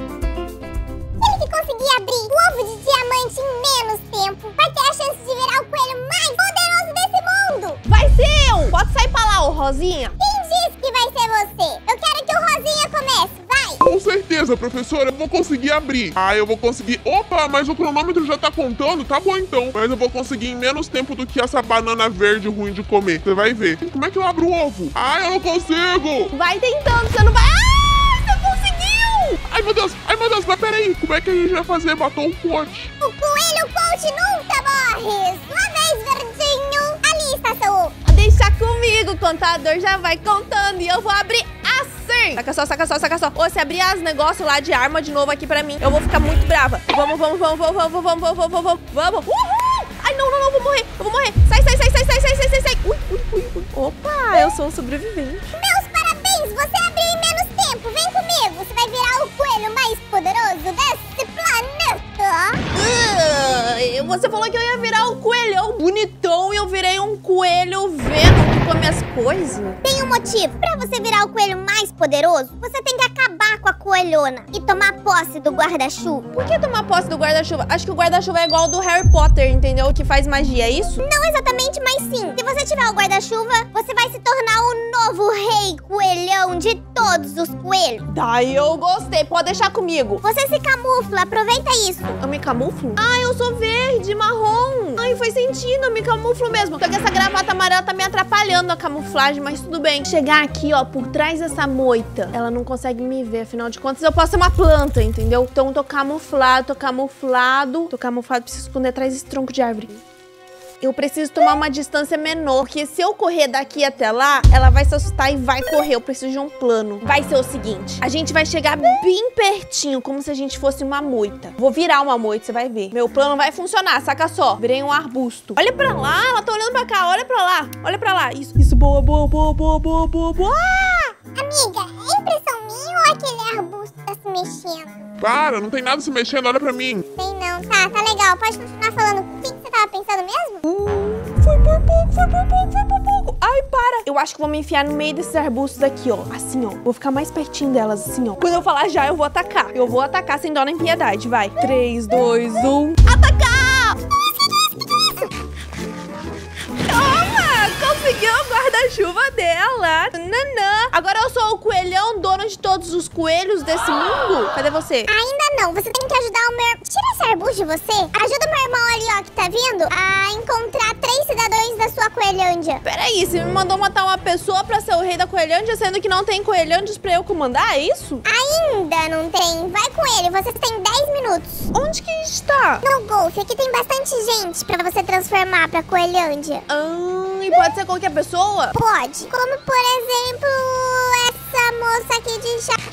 o ovo de diamante em menos tempo, vai ter a chance de virar o coelho mais poderoso desse mundo. Vai ser eu! Pode sair pra lá, ô Rosinha. Quem disse que vai ser você? Eu quero que o Rosinha comece, vai! Com certeza, professora, eu vou conseguir abrir. Ah, eu vou conseguir... Opa, mas o cronômetro já tá contando? Tá bom, então. Mas eu vou conseguir em menos tempo do que essa banana verde ruim de comer. Você vai ver. Como é que eu abro o ovo? Ah, eu não consigo! Vai tentando, você não vai... Ah, você conseguiu! Ai, meu Deus! Ai, meu Deus, mas peraí. Como é que a gente vai fazer? Matou um coach. O coelho coach nunca morre. Sua vez, verdinho. Ali está seu ovo. Deixa comigo, o contador já vai contando e eu vou abrir assim. Saca só, saca só, saca só. Ô, se abrir as negócios lá de arma de novo aqui pra mim, eu vou ficar muito brava. Vamos, vamos, vamos, vamos, vamos, vamos, vamos, vamos, vamos, vamos. Uhul! Ai, não, não, não, vou morrer, eu vou morrer. Sai, sai, sai, sai, sai, sai, sai, sai, sai. Ui, ui, ui, ui. Opa, eu sou um sobrevivente. Meus parabéns, você abriu em menos tempo. Vem comigo, você vai virar o coelho mais poderoso desse planeta. Uh, você falou que eu ia virar um coelhão bonitão e eu virei um coelho vendo que come as coisas. Tem um motivo. Pra você virar o coelho mais poderoso, você tem que acabar com a coelhona e tomar posse do guarda-chuva. Por que tomar posse do guarda-chuva? Acho que o guarda-chuva é igual ao do Harry Potter, entendeu? Que faz magia, é isso? Não exatamente, mas sim. Se você tiver o guarda-chuva, você vai se tornar o novo rei coelhão de todos os coelhos. Daí eu gostei, pode deixar comigo. Você se camufla, aproveita isso. Eu me camuflo? Ah, eu sou verde, marrom. Ai, faz sentido, eu me camuflo mesmo. Só que essa gravata amarela tá me atrapalhando a camuflagem, mas tudo bem. Chegar aqui, ó, por trás dessa moita, ela não consegue me ver, afinal de contas eu posso ser uma planta, entendeu? Então tô camuflado, tô camuflado. Tô camuflado, preciso esconder atrás desse tronco de árvore. Eu preciso tomar uma distância menor, porque se eu correr daqui até lá, ela vai se assustar e vai correr. Eu preciso de um plano. Vai ser o seguinte, a gente vai chegar bem pertinho, como se a gente fosse uma moita. Vou virar uma moita, você vai ver. Meu plano vai funcionar, saca só. Virei um arbusto. Olha pra lá, ela tá olhando pra cá, olha pra lá. Olha pra lá, isso, isso, boa, boa, boa, boa, boa, boa, boa. Amiga, é impressão minha ou aquele arbusto tá se mexendo? Para, não tem nada se mexendo, olha pra mim. Tem não, tá, tá legal. Pode continuar falando. O que, que você tava pensando mesmo? Uh, foi por pouco, foi por pouco, foi por pouco. Ai, para. Eu acho que vou me enfiar no meio desses arbustos aqui, ó. Assim, ó. Vou ficar mais pertinho delas, assim, ó. Quando eu falar já, eu vou atacar. Eu vou atacar sem dó nem piedade, vai. três, dois, um... Atacar! Toma! Conseguiu o guarda-chuva dela. Nanã. Agora eu sou o coelhão, dono de todos os coelhos desse mundo. Cadê você? Ainda não. Você tem que ajudar o meu... Tira esse arbusto de você. Ajuda o meu irmão ali, ó, que tá vindo, a encontrar três cidadãos da sua coelhândia. Peraí, você me mandou matar uma pessoa pra ser o rei da coelhândia, sendo que não tem coelhândios pra eu comandar, é isso? Ainda não tem. Vai com ele. Você tem dez minutos. Onde que está? No golfe. Aqui tem bastante gente pra você transformar pra coelhândia. Ah, e pode ser qualquer pessoa? Pode. Como, por exemplo, essa moça aqui de chá.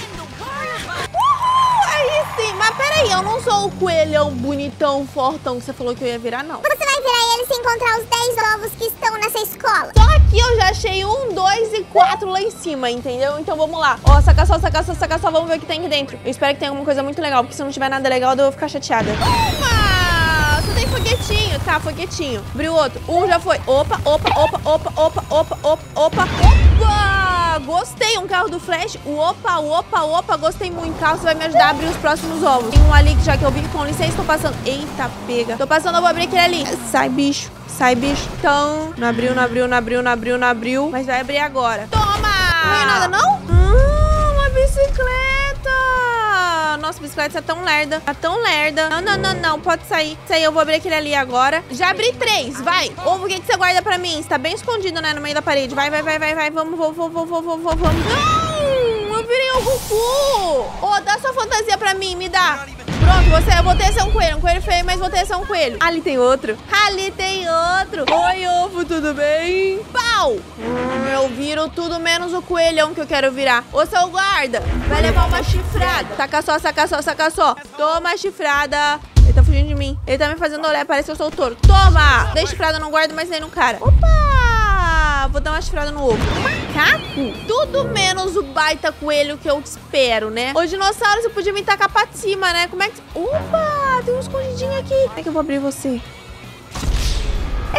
Uhul, aí sim. Mas peraí, eu não sou o coelhão bonitão, fortão que você falou que eu ia virar, não. Você vai virar ele se encontrar os dez ovos que estão nessa escola. Só aqui eu já achei um, dois e quatro lá em cima, entendeu? Então vamos lá. Ó, saca só, saca só, saca só. Vamos ver o que tem aqui dentro. Eu espero que tenha alguma coisa muito legal, porque se não tiver nada legal, eu vou ficar chateada. Uma! Só tem foguetinho. Tá, foguetinho. Abriu outro. Um já foi. Opa, opa, opa, opa, opa, opa, opa, opa. Opa! Gostei. Um carro do Flash. Opa, opa, opa. Gostei muito. Carro, você vai me ajudar a abrir os próximos ovos. Tem um ali que já que eu vi. Com licença, tô passando. Eita, pega. Tô passando, eu vou abrir aquele ali. Sai, bicho. Sai, bicho. Então, não abriu, não abriu, não abriu, não abriu, não abriu. Mas vai abrir agora. Toma! Não é nada, não? Ah, uma bicicleta. Nossa, a bicicleta tá tão lerda. Tá tão lerda. Não, não, não, não. Pode sair. Isso aí, eu vou abrir aquele ali agora. Já abri três. Vai. Ovo, o que, que você guarda pra mim? Você tá bem escondido, né? No meio da parede. Vai, vai, vai, vai, vai. Vamos, vamos, vamos, vamos, vamos, vamos. Não! Eu virei o Goku. Ô, oh, dá sua fantasia pra mim. Me dá. Pronto, você, eu vou ter ser um coelho. Um coelho feio, mas vou ter ser um coelho. Ali tem outro. Ali tem outro. Oi, ovo, tudo bem? Pau! Hum, eu viro tudo menos o coelhão que eu quero virar. Ô, seu guarda, vai levar uma chifrada. Saca só, saca só, saca só. Toma, chifrada. Ele tá fugindo de mim. Ele tá me fazendo olhar, parece que eu sou o touro. Toma! Dei chifrada no guarda, mas nem no cara. Opa! Vou dar uma chifrada no ovo. Macaco? Tudo menos o baita coelho que eu espero, né? Ô, dinossauro, você podia me tacar pra cima, né? Como é que... Opa! Tem um escondidinho aqui. Como é que eu vou abrir você?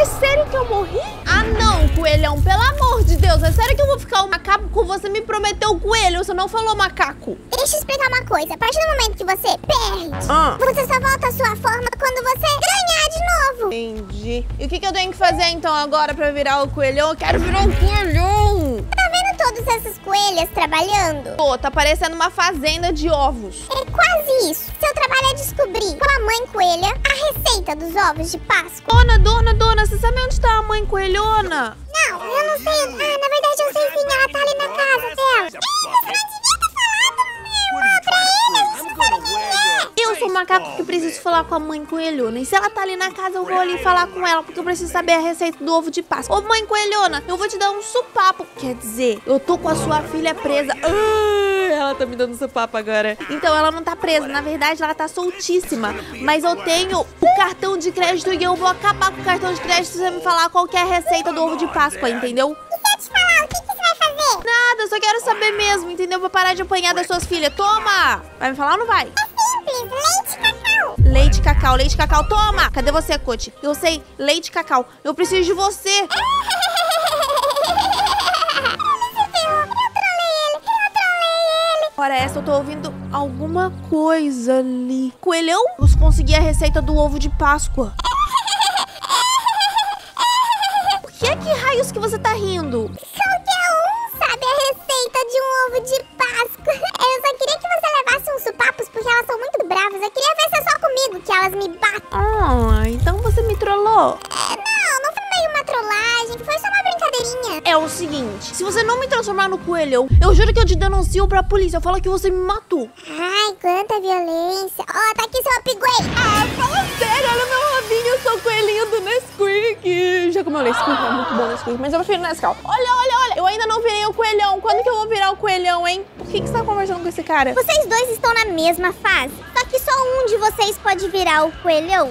É sério que eu morri? Ah, não, coelhão, pelo amor de Deus. É sério que eu vou ficar um macaco com você me prometeu o coelho? Você não falou macaco. Deixa eu explicar uma coisa. A partir do momento que você perde, Ah. você só volta à sua forma quando você ganhar de novo. Entendi. E o que, que eu tenho que fazer então agora pra virar o coelhão? Eu quero virar um coelhão. Tá vendo todas essas coelhas trabalhando? Pô, tá parecendo uma fazenda de ovos. É quase isso. Seu trabalho é descobrir com a mãe coelha a receita dos ovos de Páscoa. Dona, dona, dona, você sabe onde tá a mãe coelhona? Não, eu não sei. Ah, na verdade eu sei sim. Ela tá ali na casa dela. Ei, você não devia ter falado, meu irmão, pra ele. Você não sabe quem é. Eu sou um macaco que preciso falar com a mãe coelhona. E se ela tá ali na casa, eu vou ali falar com ela, porque eu preciso saber a receita do ovo de Páscoa. Ô, mãe coelhona, eu vou te dar um supapo. Quer dizer, eu tô com a sua filha presa. Ah, ela tá me dando supapo agora. Então, ela não tá presa. Na verdade, ela tá soltíssima. Mas eu tenho o cartão de crédito e eu vou acabar com o cartão de crédito se você me falar qual que é a receita do ovo de Páscoa, entendeu? E se eu te falar, o que, que você vai fazer? Nada, eu só quero saber mesmo, entendeu? Vou parar de apanhar das suas filhas. Toma! Vai me falar ou não vai? Simples, leite cacau. Leite cacau, leite cacau, toma! Cadê você, Coach? Eu sei, leite cacau. Eu preciso de você. Ora, essa eu tô ouvindo alguma coisa ali. Coelhão? Eu consegui a receita do ovo de Páscoa. Por que que raios que você tá rindo? Qualquer um sabe a receita de um ovo de Páscoa. Eu só queria que você levasse uns supapos porque elas são muito bravas. Eu queria ver se é só comigo que elas me batem. Ah, então você me trollou. É, não, não foi meio uma trollagem. Foi só uma brincadeirinha. É o seguinte, se você não me transformar no coelhão, eu juro que eu te denuncio pra polícia. Eu falo que você me matou. Ai, quanta violência. Ó, oh, tá aqui seu upgrade. Ah, fala sério, olha meu rabinho, eu sou o coelhinho do Nesquik. Já comeu Nesquik? É muito bom Nesquik, mas eu prefiro Nescau. Olha, olha, olha, eu ainda não virei o coelhão. Quando que eu vou virar o coelhão, hein? Por que que você tá conversando com esse cara? Vocês dois estão na mesma fase, só que só um de vocês pode virar o coelhão.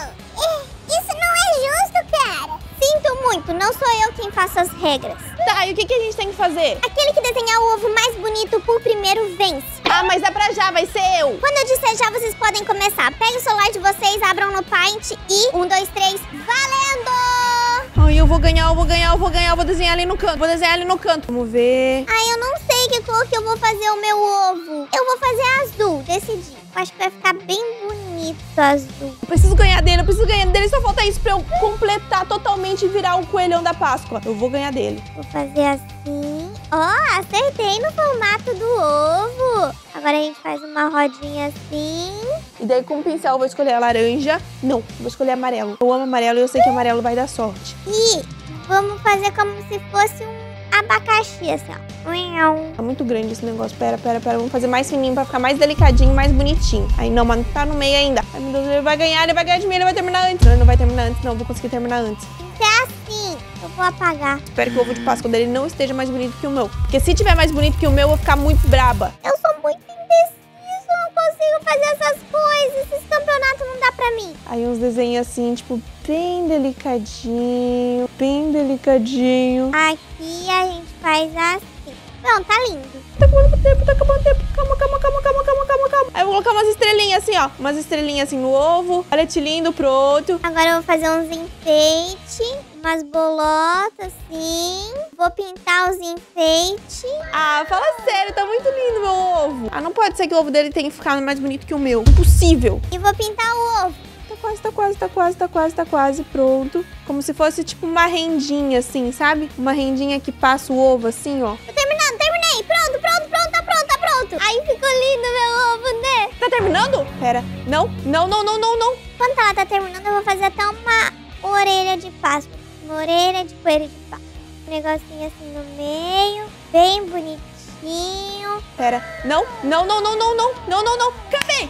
Oh, isso não é justo, cara. Sinto muito, não sou eu quem faço as regras. Tá, e o que que a gente tem que fazer? Aquele que desenhar o ovo mais bonito por primeiro vence. Ah, mas é pra já, vai ser eu. Quando eu disser já, vocês podem começar. Peguem o celular de vocês, abram no Paint e um, dois, três, valendo! Ai, eu vou ganhar, eu vou ganhar, eu vou ganhar, eu vou desenhar ali no canto, vou desenhar ali no canto. Vamos ver. Ai, eu não sei que cor que eu vou fazer o meu ovo. Eu vou fazer azul, decidi. Eu acho que vai ficar bem bonito azul. Eu preciso ganhar dele, eu preciso ganhar dele. Só falta isso pra eu completar totalmente e virar o coelhão da Páscoa. Eu vou ganhar dele. Vou fazer assim. Ó, oh, acertei no formato do ovo. Agora a gente faz uma rodinha assim. E daí com o pincel eu vou escolher a laranja. Não, vou escolher amarelo. Eu amo amarelo e eu sei que amarelo vai dar sorte. E vamos fazer como se fosse um abacaxi, assim, ó. Tá muito grande esse negócio. Pera, pera, pera. Vamos fazer mais fininho pra ficar mais delicadinho, mais bonitinho. Aí não, mas tá no meio ainda. Ai, meu Deus, ele vai ganhar, ele vai ganhar de mim, ele vai terminar antes. Não, ele não vai terminar antes, não. Vou conseguir terminar antes. Se é assim, eu vou apagar. Espero que o ovo de Páscoa dele não esteja mais bonito que o meu. Porque se tiver mais bonito que o meu, eu vou ficar muito braba. Eu sou muito indecisa, eu não consigo fazer essas coisas. Esse campeonato não dá pra mim. Aí uns desenhos assim, tipo, bem delicadinho, bem delicadinho. Aqui a gente faz assim. Pronto, tá lindo. Tá acabando o tempo, tá acabando o tempo. Calma, calma, calma, calma, calma, calma, calma. Aí eu vou colocar umas estrelinhas assim, ó. Umas estrelinhas assim no ovo. Olha que lindo, pronto. Agora eu vou fazer uns enfeites, umas bolotas assim. Vou pintar os enfeites. Ah, fala sério, tá muito lindo meu ovo. Ah, não pode ser que o ovo dele tenha ficado mais bonito que o meu. Impossível. E vou pintar o ovo. Tá quase, tá quase, tá quase, tá quase, tá quase, pronto. Como se fosse tipo uma rendinha assim, sabe? Uma rendinha que passa o ovo assim, ó. Tô terminando, terminei. Pronto, pronto, pronto, tá pronto, tá pronto. Aí ficou lindo meu ovo, né? Tá terminando? Pera, não, não, não, não, não, não. Quando ela tá terminando, eu vou fazer até uma orelha de Páscoa. Uma orelha de coelho de Páscoa. Um negocinho assim no meio, bem bonitinho. Pera, não, não, não, não, não, não, não, não, não. Acabei.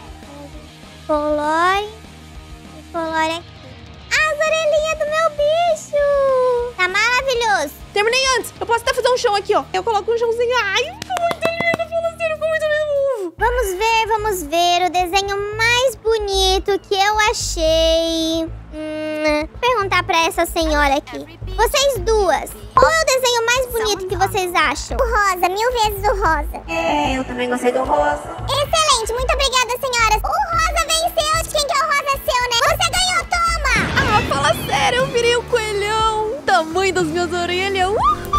Colore. Colore aqui. As orelhinhas do meu bicho. Tá maravilhoso. Terminei antes. Eu posso até fazer um chão aqui, ó. Eu coloco um chãozinho. Ai, ficou muito lindo. Fala sério, ficou muito lindo. Vamos ver, vamos ver o desenho mais bonito que eu achei. Hum, vou perguntar pra essa senhora aqui. Vocês duas, qual é o desenho mais bonito que vocês acham? O rosa, mil vezes o rosa. É, eu também gostei do rosa. Excelente, muito obrigada, senhoras. O rosa venceu. De quem que é o rosa seu, né? Você ganhou, toma! Ah, fala sério. Cara, eu virei um coelhão. O tamanho das minhas orelhas. Uh!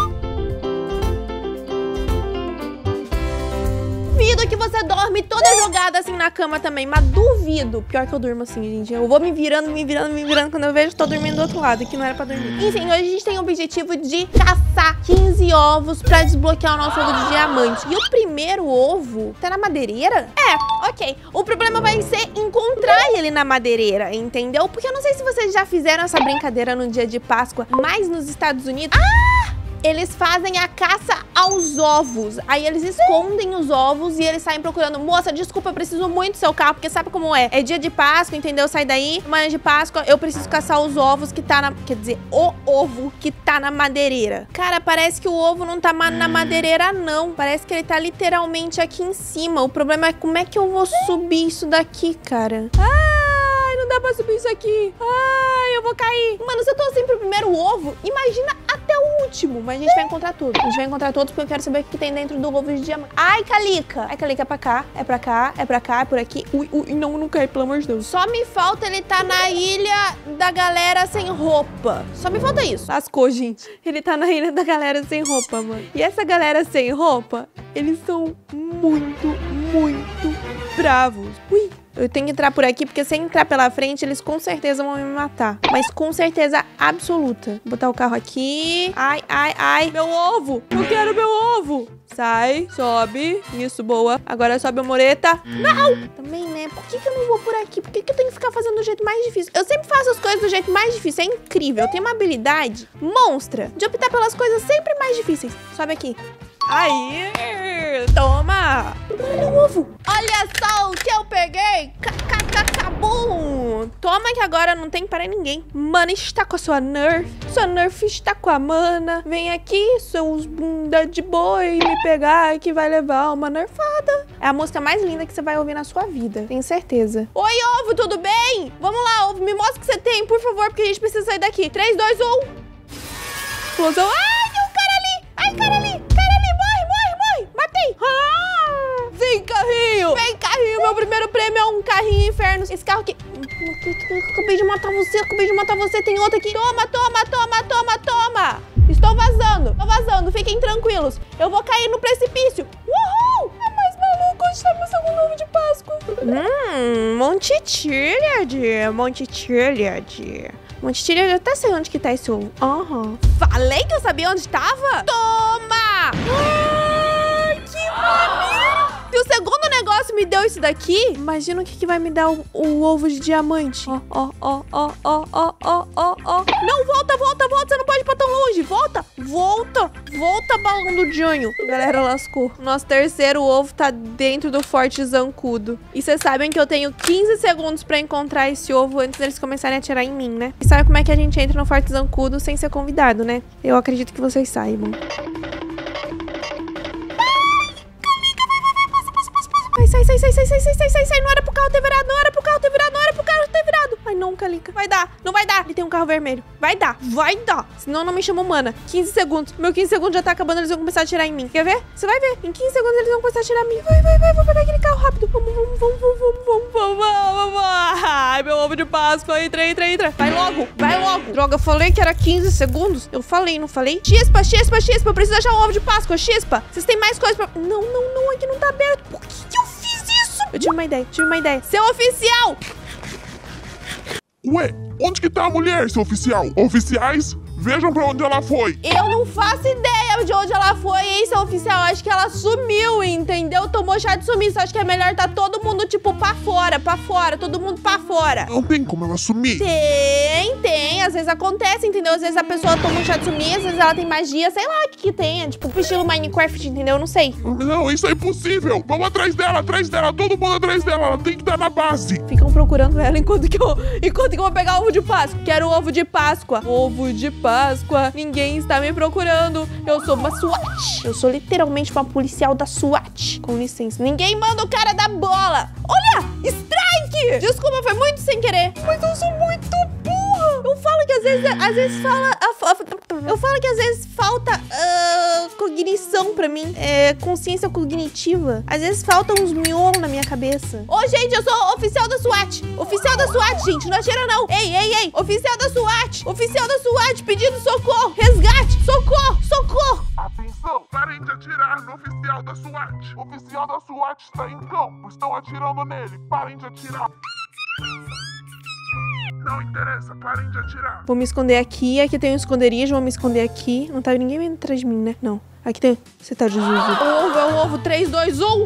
Duvido que você dorme toda jogada assim na cama também, mas duvido. Pior que eu durmo assim, gente. Eu vou me virando, me virando, me virando. Quando eu vejo, tô dormindo do outro lado, que não era pra dormir. Enfim, hoje a gente tem o objetivo de caçar quinze ovos pra desbloquear o nosso ovo de diamante. E o primeiro ovo tá na madeireira? É, ok. O problema vai ser encontrar ele na madeireira, entendeu? Porque eu não sei se vocês já fizeram essa brincadeira no dia de Páscoa, mas nos Estados Unidos... Ah! Eles fazem a caça aos ovos. Aí eles escondem os ovos e eles saem procurando. Moça, desculpa, eu preciso muito do seu carro, porque sabe como é? É dia de Páscoa, entendeu? Sai daí, manhã de Páscoa, eu preciso caçar os ovos que tá na... Quer dizer, o ovo que tá na madeireira. Cara, parece que o ovo não tá na madeireira, não. Parece que ele tá literalmente aqui em cima. O problema é como é que eu vou subir isso daqui, cara? Ai, não dá pra subir isso aqui. Ai, eu vou cair. Mano, se eu tô assim pro primeiro ovo, imagina até o último. Mas a gente vai encontrar tudo. A gente vai encontrar todos porque eu quero saber o que tem dentro do ovo de diamante. Ai, Calica. Ai, Calica, é pra cá. É pra cá. É pra cá. É por aqui. Ui, ui, não, não cai, pelo amor de Deus. Só me falta ele tá na ilha da galera sem roupa. Só me falta isso. Lascou, gente. Ele tá na ilha da galera sem roupa, mano. E essa galera sem roupa, eles são muito, muito bravos. Ui. Eu tenho que entrar por aqui, porque se eu entrar pela frente, eles com certeza vão me matar. Mas com certeza absoluta. Vou botar o carro aqui. Ai, ai, ai. Meu ovo. Eu quero meu ovo. Sai, sobe. Isso, boa. Agora sobe a mureta. Não! Também, né? Por que que eu não vou por aqui? Por que que eu tenho que ficar fazendo do jeito mais difícil? Eu sempre faço as coisas do jeito mais difícil. É incrível. Eu tenho uma habilidade monstra de optar pelas coisas sempre mais difíceis. Sobe aqui. Aí, toma! Olha o ovo! Olha só o que eu peguei! Cabum! Toma que agora não tem para ninguém. Mana está com a sua Nerf. Sua Nerf está com a mana. Vem aqui, seus bunda de boi, me pegar que vai levar uma nerfada. É a música mais linda que você vai ouvir na sua vida. Tenho certeza. Oi, ovo, tudo bem? Vamos lá, ovo, me mostra o que você tem, por favor, porque a gente precisa sair daqui. três, dois, um. Explosão. Ai, tem um cara ali! Ai, cara ali! Matei! Ah, vem, carrinho! Vem, carrinho! Meu primeiro prêmio é um carrinho inferno. Esse carro aqui... Acabei de matar você, acabei de matar você. Tem outro aqui. Toma, toma, toma, toma, toma! Estou vazando, estou vazando. Fiquem tranquilos. Eu vou cair no precipício. Uhul! É mais maluco. Hoje tá meu segundo ovo de Páscoa. Hum, Montichiliad. Montichiliad. Montichiliad, eu até sei onde que tá esse ovo. Aham. Uhum. Falei que eu sabia onde tava? Toma! Ai, que maneiro! Se o segundo negócio me deu isso daqui, imagina o que, que vai me dar o, o ovo de diamante. Ó, ó, ó, ó, ó, ó, ó, ó, ó. Não, volta, volta, volta. Você não pode ir pra tão longe. Volta, volta, volta, balão do Janho. Galera, lascou. Nosso terceiro ovo tá dentro do Forte Zancudo. E vocês sabem que eu tenho quinze segundos pra encontrar esse ovo antes deles começarem a atirar em mim, né? E sabe como é que a gente entra no Forte Zancudo sem ser convidado, né? Eu acredito que vocês saibam. Sai, sai, sai, sai, sai, sai, sai, sai, sai, não era pro carro ter virado, não era pro carro ter virado, não era pro carro ter virado. Ai, não, Calica. Vai dar, não vai dar. Ele tem um carro vermelho. Vai dar, vai dar. Senão não me chamam mana. quinze segundos. Meu quinze segundos já tá acabando, eles vão começar a atirar em mim. Quer ver? Você vai ver. Em quinze segundos eles vão começar a atirar em mim. Vai, vai, vai, vou pegar aquele carro rápido. Vamos, vamos, vamos, vamos, vamos, vamos, vamos, vamos, vamos. Ai, meu ovo de Páscoa. Entra, entra, entra. Vai logo, vai logo. Droga, eu falei que era quinze segundos. Eu falei, não falei? Chispa, chispa, chispa. Eu preciso achar um ovo de Páscoa. Chispa. Vocês têm mais coisas pra... Não, não, não. Aqui não tá aberto. Por que que eu fiz isso? Eu tive uma ideia, tive uma ideia. Seu oficial! Ué, onde que tá a mulher, seu oficial? Oficiais, vejam pra onde ela foi. Eu não faço ideia de onde ela foi, hein, seu oficial. Acho que ela sumiu, entendeu? Tomou chá de sumiço. Acho que é melhor tá todo mundo, tipo, pra fora, pra fora. Todo mundo pra fora. Não tem como ela sumir. Tem, tem. Às vezes acontece, entendeu? Às vezes a pessoa toma um chá de sumiço, às vezes ela tem magia. Sei lá o que que tem. É, tipo, estilo Minecraft, entendeu? Eu não sei. Não, isso é impossível. Vamos atrás dela, atrás dela. Todo mundo atrás dela. Ela tem que estar na base. Ficam procurando ela enquanto que eu, enquanto que eu vou pegar o ovo de Páscoa. Quero o ovo de Páscoa. Ovo de Páscoa. Ninguém está me procurando. Eu sou uma SWAT. Eu sou literalmente uma policial da SWAT. Com licença. Ninguém manda o cara da bola. Olha! Strike! Desculpa, foi muito sem querer. Mas eu sou muito burra. Eu falo que às vezes, às vezes fala... A, a, eu falo que às vezes falta uh, cognição pra mim. É, consciência cognitiva. Às vezes falta uns miolos na minha cabeça. Ô, gente, eu sou oficial da SWAT. Oficial da SWAT, gente. Não atira, não. Ei, ei, ei. Oficial da SWAT. Oficial da SWAT pedindo socorro. Resgate. Socorro. Socorro. Atenção, parem de atirar no oficial da SWAT. O oficial da SWAT está em campo. Estão atirando nele. Parem de atirar. Não interessa, parem de atirar. Vou me esconder aqui. Aqui tem um esconderijo. Vou me esconder aqui. Não tá ninguém vindo atrás de mim, né? Não. Aqui tem... Você tá Jesus. O ovo é o ovo. três, dois, um.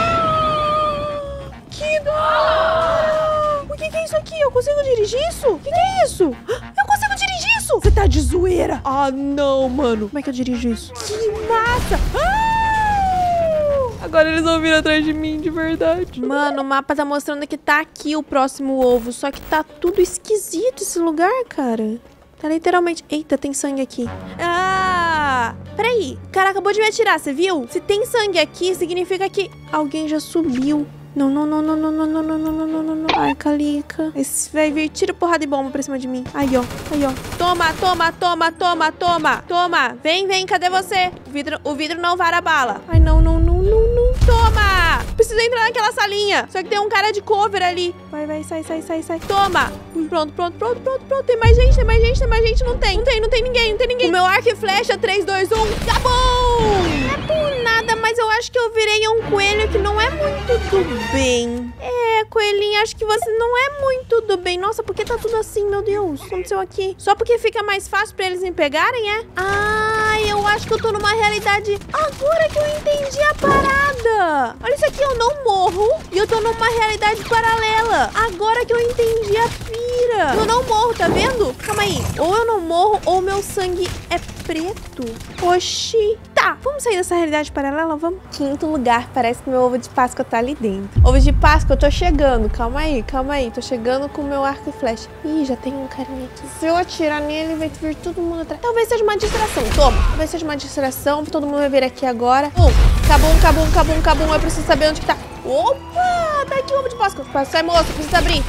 Que da hora! O que, que é isso aqui? Eu consigo dirigir isso? O que, que é isso? Eu consigo dirigir isso! Você tá de zoeira? Ah, não, mano. Como é que eu dirijo isso? Que massa! Ah! Agora eles vão vir atrás de mim, de verdade. Mano, o mapa tá mostrando que tá aqui o próximo ovo. Só que tá tudo esquisito esse lugar, cara. Tá literalmente... Eita, tem sangue aqui. Ah! Peraí. O cara acabou de me atirar, você viu? Se tem sangue aqui, significa que alguém já subiu. Não, não, não, não, não, não, não, não, não, não, não, não. Ai, Calica. Esse vai vir, tira porrada e bomba pra cima de mim. Aí, ó. Aí, ó. Toma, toma, toma, toma, toma. Toma. Vem, vem, cadê você? O vidro, o vidro não vara a bala. Ai, não, não, não, não, não. Toma. Preciso entrar naquela salinha. Só que tem um cara de cover ali. Vai, vai, sai, sai, sai, sai. Toma. Pronto, pronto, pronto, pronto, pronto. Tem mais gente, tem mais gente, tem mais gente. Não tem, não tem, não tem ninguém, não tem ninguém. O meu arco e flecha, três, dois, um. Acabou. Não é por nada, mas eu acho que eu virei um coelho que não é muito do bem. É, coelhinho, acho que você não é muito do bem. Nossa, por que tá tudo assim, meu Deus? O que aconteceu aqui? Só porque fica mais fácil pra eles me pegarem, é? Ah, eu acho que eu tô numa realidade... Agora que eu entendi a parada. Olha isso aqui, eu não morro e eu tô numa realidade paralela. Agora que eu entendi a pira. Eu não morro, tá vendo? Calma aí. Ou eu não morro ou meu sangue é preto. Oxi. Tá, vamos sair dessa realidade paralela, vamos? Quinto lugar, parece que meu ovo de Páscoa tá ali dentro. Ovo de Páscoa, eu tô chegando. Calma aí, calma aí. Tô chegando com o meu arco e flecha. Ih, já tem um carinha aqui. Se eu atirar nele, vai vir todo mundo atrás. Talvez seja uma distração. Toma. Talvez seja uma distração. Todo mundo vai vir aqui agora. Um. Cabum, cabum, cabum, cabum. Eu preciso saber onde que tá. Opa! Tá aqui o ovo de Páscoa. Sai, moço. Precisa abrir.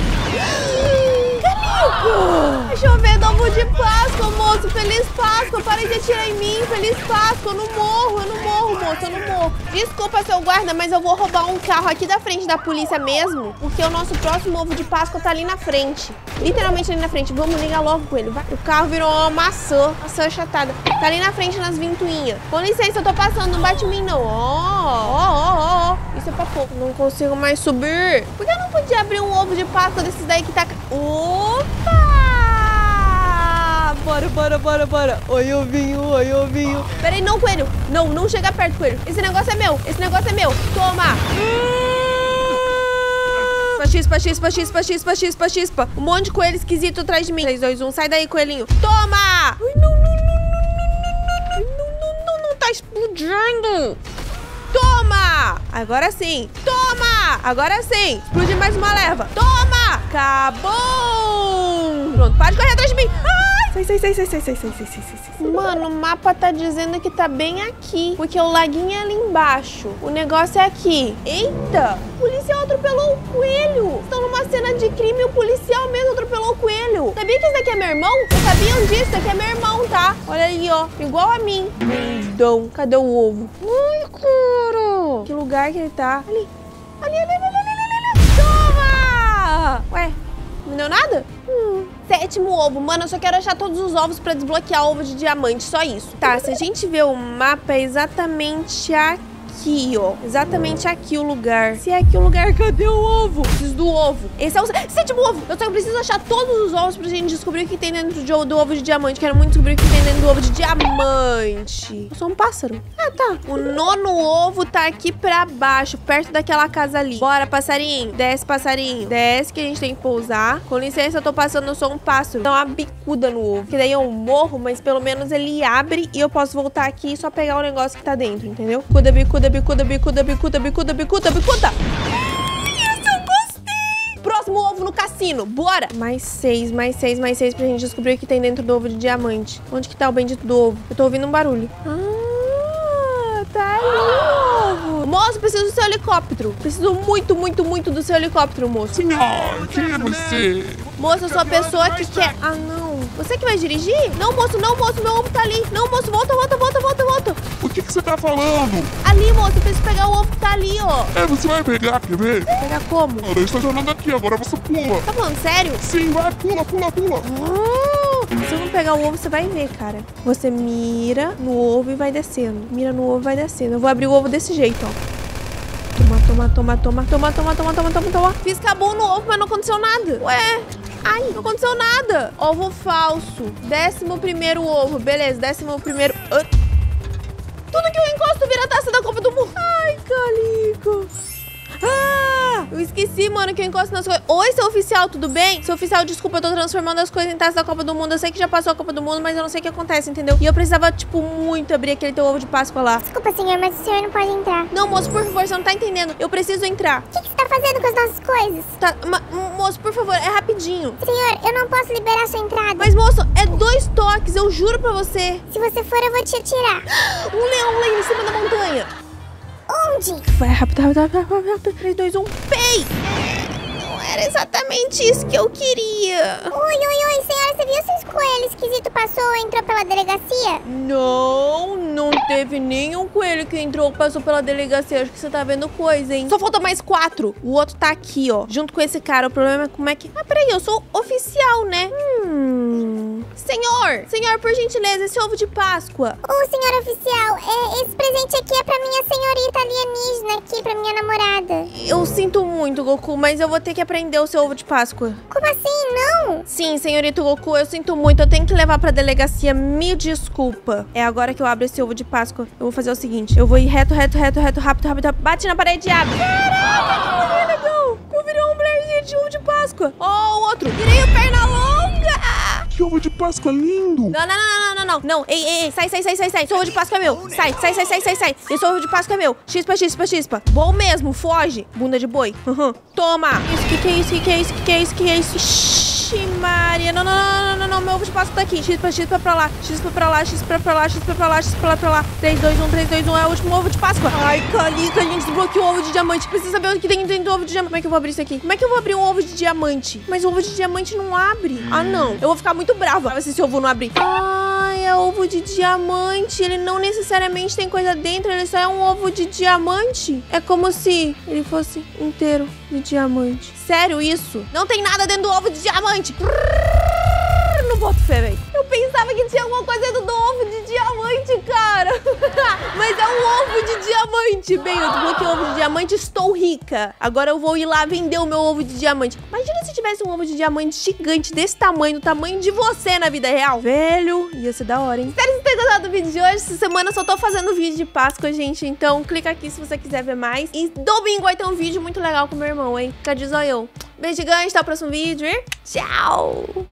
Carico! Deixa eu ver do ovo de Páscoa, moço. Feliz Páscoa. Parem de atirar em mim. Feliz Páscoa. Eu não morro. Eu não morro, moço. Eu não morro. Desculpa, seu guarda, mas eu vou roubar um carro aqui da frente da polícia mesmo, porque o nosso próximo ovo de Páscoa tá ali na frente. Literalmente ali na frente. Vamos ligar logo com ele. Vai. O carro virou uma maçã. Maçã achatada. Tá ali na frente nas ventoinhas. Com licença, eu tô passando. Não bate em mim, não. Ó, ó, ó, ó. Isso é pra pouco. Não consigo mais subir. Por que eu não podia abrir um ovo de Páscoa desses daí que tá... Opa! Bora, bora, bora, bora. Oi, ovinho, oi, ovinho. Peraí, não, coelho. Não, não chega perto, coelho. Esse negócio é meu. Esse negócio é meu. Toma. Chispa, chispa, chispa, chispa, chispa, chispa. Um monte de coelho esquisito atrás de mim. três, dois, um. Sai daí, coelhinho. Toma. Ai, não, não, não, não, não, não, não, não. Tá explodindo. Toma. Agora sim. Toma. Agora sim. Explode mais uma leva. Toma. Acabou. Pronto, para de correr atrás de mim. Ai. Sai, sai, sai, sai, sai, sai, sai, sai, sai, sai. Mano, o mapa tá dizendo que tá bem aqui, porque o laguinho é ali embaixo. O negócio é aqui. Eita! O policial atropelou o coelho. Estão numa cena de crime e o policial mesmo atropelou o coelho. Sabia que esse daqui é meu irmão? Vocês sabiam disso? Esse daqui é meu irmão, tá? Olha ali, ó. Igual a mim. Lindão. Cadê o ovo? Ai, cara. Que lugar que ele tá? Ali. Ali, ali, ali, ali, ali, ali. Toma! Ué, não deu nada? Hum. Sétimo ovo. Mano, eu só quero achar todos os ovos pra desbloquear ovo de diamante. Só isso. Tá, se a gente ver o mapa, é exatamente aqui, ó. Exatamente aqui o lugar. Se é aqui o lugar, cadê o ovo? Preciso do ovo. Esse é o sétimo ovo. Eu só preciso achar todos os ovos pra gente descobrir o que tem dentro de, do ovo de diamante. Quero muito descobrir o que tem dentro do ovo de diamante. Eu sou um pássaro. Ah, tá. O nono ovo tá aqui pra baixo, perto daquela casa ali. Bora, passarinho. Desce, passarinho. Desce que a gente tem que pousar. Com licença, eu tô passando, eu sou um pássaro. Dá uma bicuda no ovo. Que daí eu morro, mas pelo menos ele abre e eu posso voltar aqui e só pegar o negócio que tá dentro, entendeu? Bicuda, bicuda, bicuda, bicuda, bicuda, bicuda, bicuda, bicuda. Isso, eu gostei. Próximo ovo no cassino. Bora. Mais seis, mais seis, mais seis pra gente descobrir o que tem dentro do ovo de diamante. Onde que tá o bendito do ovo? Eu tô ouvindo um barulho. Ah, tá ali o ovo. Moço, preciso do seu helicóptero. Preciso muito, muito, muito do seu helicóptero, moço. Senhor, quem é você? Moço, eu sou a pessoa que quer... Ah, não. Você que vai dirigir? Não, moço, não, moço, meu ovo tá ali. Não, moço, volta, volta, volta, volta, volta. O que que você tá falando? Ali, moço, eu preciso pegar o ovo que tá ali, ó. É, você vai pegar, quer ver? Pegar como? Olha, eu estou jogando aqui, agora você pula. Tá falando sério? Sim, vai, pula, pula, pula. Uh, se eu não pegar o ovo, você vai ver, cara. Você mira no ovo e vai descendo. Mira no ovo e vai descendo. Eu vou abrir o ovo desse jeito, ó. Toma, toma, toma, toma, toma, toma, toma, toma, toma, toma. Fiz cabum no ovo, mas não aconteceu nada. Ué, ai, não aconteceu nada. Ovo falso. Décimo primeiro ovo. Beleza, décimo primeiro... Uh. Tudo que eu encosto vira a taça da Copa do Mundo. Ai, Calico. Ah, eu esqueci, mano, que eu encosto nas coisas. Oi, seu oficial, tudo bem? Seu oficial, desculpa, eu tô transformando as coisas em taça da Copa do Mundo. Eu sei que já passou a Copa do Mundo, mas eu não sei o que acontece, entendeu? E eu precisava, tipo, muito abrir aquele teu ovo de Páscoa lá. Desculpa, senhor, mas o senhor não pode entrar. Não, moço, por favor, você não tá entendendo. Eu preciso entrar. O que, que você tá fazendo com as nossas coisas? Tá, ma- moço, por favor, é rapidinho. Senhor, eu não posso liberar sua entrada. Mas, moço, é dois toques, eu juro pra você. Se você for, eu vou te atirar. Um leão lá em cima da montanha. Onde? Vai, rápido, rápido, rápido, rápido, rápido. três, dois, um, pei! Não era exatamente isso que eu queria. Oi, oi, oi, senhora, você viu se esse coelho esquisito passou e entrou pela delegacia? Não, não teve nenhum coelho que entrou, passou pela delegacia. Acho que você tá vendo coisa, hein? Só falta mais quatro. O outro tá aqui, ó, junto com esse cara. O problema é como é que... Ah, peraí, eu sou oficial, né? Hum... Senhor, senhor, por gentileza, esse ovo de Páscoa. Ô, senhor oficial, é, esse presente aqui é pra minha senhorita alienígena aqui, pra minha namorada. Eu sinto muito, Goku, mas eu vou ter que aprender o seu ovo de Páscoa. Como assim? Não? Sim, senhorito Goku, eu sinto muito. Eu tenho que levar pra delegacia. Me desculpa. É agora que eu abro esse ovo de Páscoa. Eu vou fazer o seguinte. Eu vou ir reto, reto, reto, reto, rápido, rápido, rápido. Bate na parede e abre. Caraca, que legal. Eu virei um blazer de ovo de Páscoa. Ó, oh, o outro. Virei o perna longa. Que ovo de Páscoa lindo. Não, não, não, não, não, não. Não, ei, ei, ei. Sai, sai, sai, sai, sai. Esse ovo de Páscoa é meu. Sai, sai, sai, sai, sai, sai. Esse ovo de Páscoa é meu. Chispa, chispa, chispa. Bom mesmo, foge. Bunda de boi. Uhum. Toma. Isso, que que é isso, que que é isso, que que é isso, que que é isso? Ixi, Maria. Não, não, não, não, não, não. Meu ovo de Páscoa tá aqui. Chispa, chispa pra lá. Chispa pra lá, chispa pra lá, chispa pra lá, chispa pra lá. três, dois, um, três, dois, um. É o último ovo de Páscoa. Ai, Calica, a gente desbloqueou o ovo de diamante. Precisa saber o que tem dentro do ovo de diamante. Como é que eu vou abrir isso aqui? Como é que eu vou abrir um ovo de diamante? Mas o ovo de diamante não abre. Ah, não. Eu vou ficar muito brava se esse ovo não abrir. Ai, é ovo de diamante. Ele não necessariamente tem coisa dentro. Ele só é um ovo de diamante. É como se ele fosse inteiro de diamante. Sério isso? Não tem nada dentro do ovo de diamante. Não boto fé, velho. Eu pensava que tinha alguma coisa dentro do ovo de diamante, cara. Mas é um ovo de diamante. Bem, eu desbloqueei o ovo de diamante, estou rica. Agora eu vou ir lá vender o meu ovo de diamante. Imagina se tivesse um ovo de diamante gigante desse tamanho, do tamanho de você na vida real. Velho, ia ser da hora, hein? Espero que vocês tenham gostado do vídeo de hoje. Essa semana eu só tô fazendo vídeo de Páscoa, gente. Então clica aqui se você quiser ver mais. E domingo vai ter um vídeo muito legal com meu irmão, hein? Fica de zoião. Beijo gigante, até o próximo vídeo e tchau!